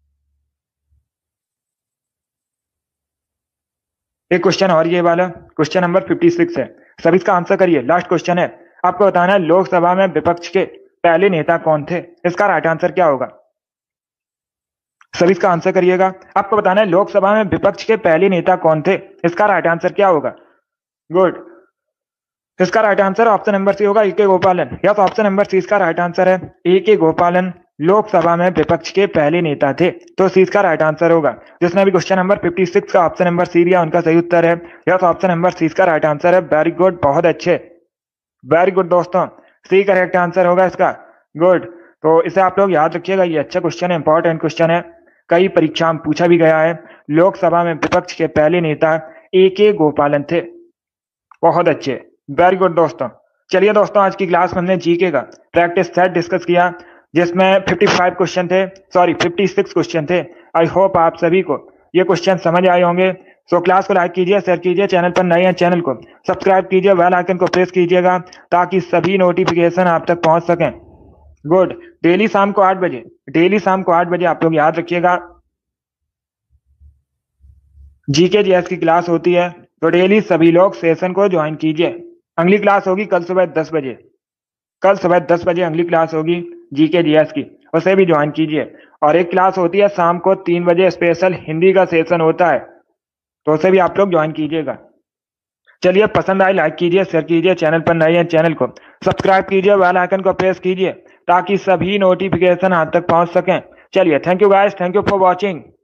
एक क्वेश्चन और ये वाला क्वेश्चन नंबर छप्पन है, सभी इसका आंसर करिए। लास्ट क्वेश्चन है, आपको बताना है लोकसभा में विपक्ष के पहले नेता कौन थे। इसका राइट आंसर क्या होगा, सभी इसका आंसर करिएगा। आपको बताना है लोकसभा में विपक्ष के पहले नेता कौन थे, इसका राइट आंसर क्या होगा। गुड, इसका right answer option number C होगा, ए के गोपालन। यस, ऑप्शन नंबर सी इसका राइट आंसर है। ए के गोपालन लोकसभा में विपक्ष के पहले नेता थे, तो सी इसका राइट आंसर होगा। जिसने भी क्वेश्चन नंबर छप्पन का ऑप्शन नंबर सी दिया उनका सही उत्तर है। यस, ऑप्शन नंबर सी इसका राइट आंसर है। वेरी गुड, बहुत अच्छे, वेरी गुड दोस्तों, सी करेक्ट आंसर होगा इसका। गुड, तो इसे आप लोग याद रखिएगा, ये अच्छा क्वेश्चन है, इंपॉर्टेंट क्वेश्चन है, कई परीक्षा में पूछा भी गया है। लोकसभा में विपक्ष के पहले नेता ए के गोपालन थे। बहुत अच्छे, वेरी गुड दोस्तों। चलिए दोस्तों, आज की क्लास में हमने जीके का प्रैक्टिस सेट डिस्कस किया, जिसमें पचपन क्वेश्चन थे, सॉरी छप्पन क्वेश्चन थे। आई होप आप सभी को ये क्वेश्चन समझ आए होंगे। सो क्लास को लाइक कीजिए, शेयर कीजिए, चैनल पर नए हैं चैनल को सब्सक्राइब कीजिए, बेल आइकन को प्रेस कीजिएगा ताकि सभी नोटिफिकेशन आप तक पहुंच सकें। गुड, डेली शाम को आठ बजे डेली शाम को आठ बजे आप लोग याद रखिएगा जीके जीएस की क्लास होती है, तो डेली सभी लोग सेशन को ज्वाइन कीजिए। अगली क्लास होगी कल सुबह दस बजे कल सुबह दस बजे अगली क्लास होगी जीके जीएस की, उसे भी ज्वाइन कीजिए। और एक क्लास होती है शाम को तीन बजे, स्पेशल हिंदी का सेशन होता है, तो उसे भी आप लोग ज्वाइन कीजिएगा। चलिए, पसंद आए लाइक कीजिए, शेयर कीजिए, चैनल पर नए हैं चैनल को सब्सक्राइब कीजिए, बेल आइकन को प्रेस कीजिए ताकि सभी नोटिफिकेशन आप तक पहुंच सकें। चलिए, thank you guys, thank you for watching.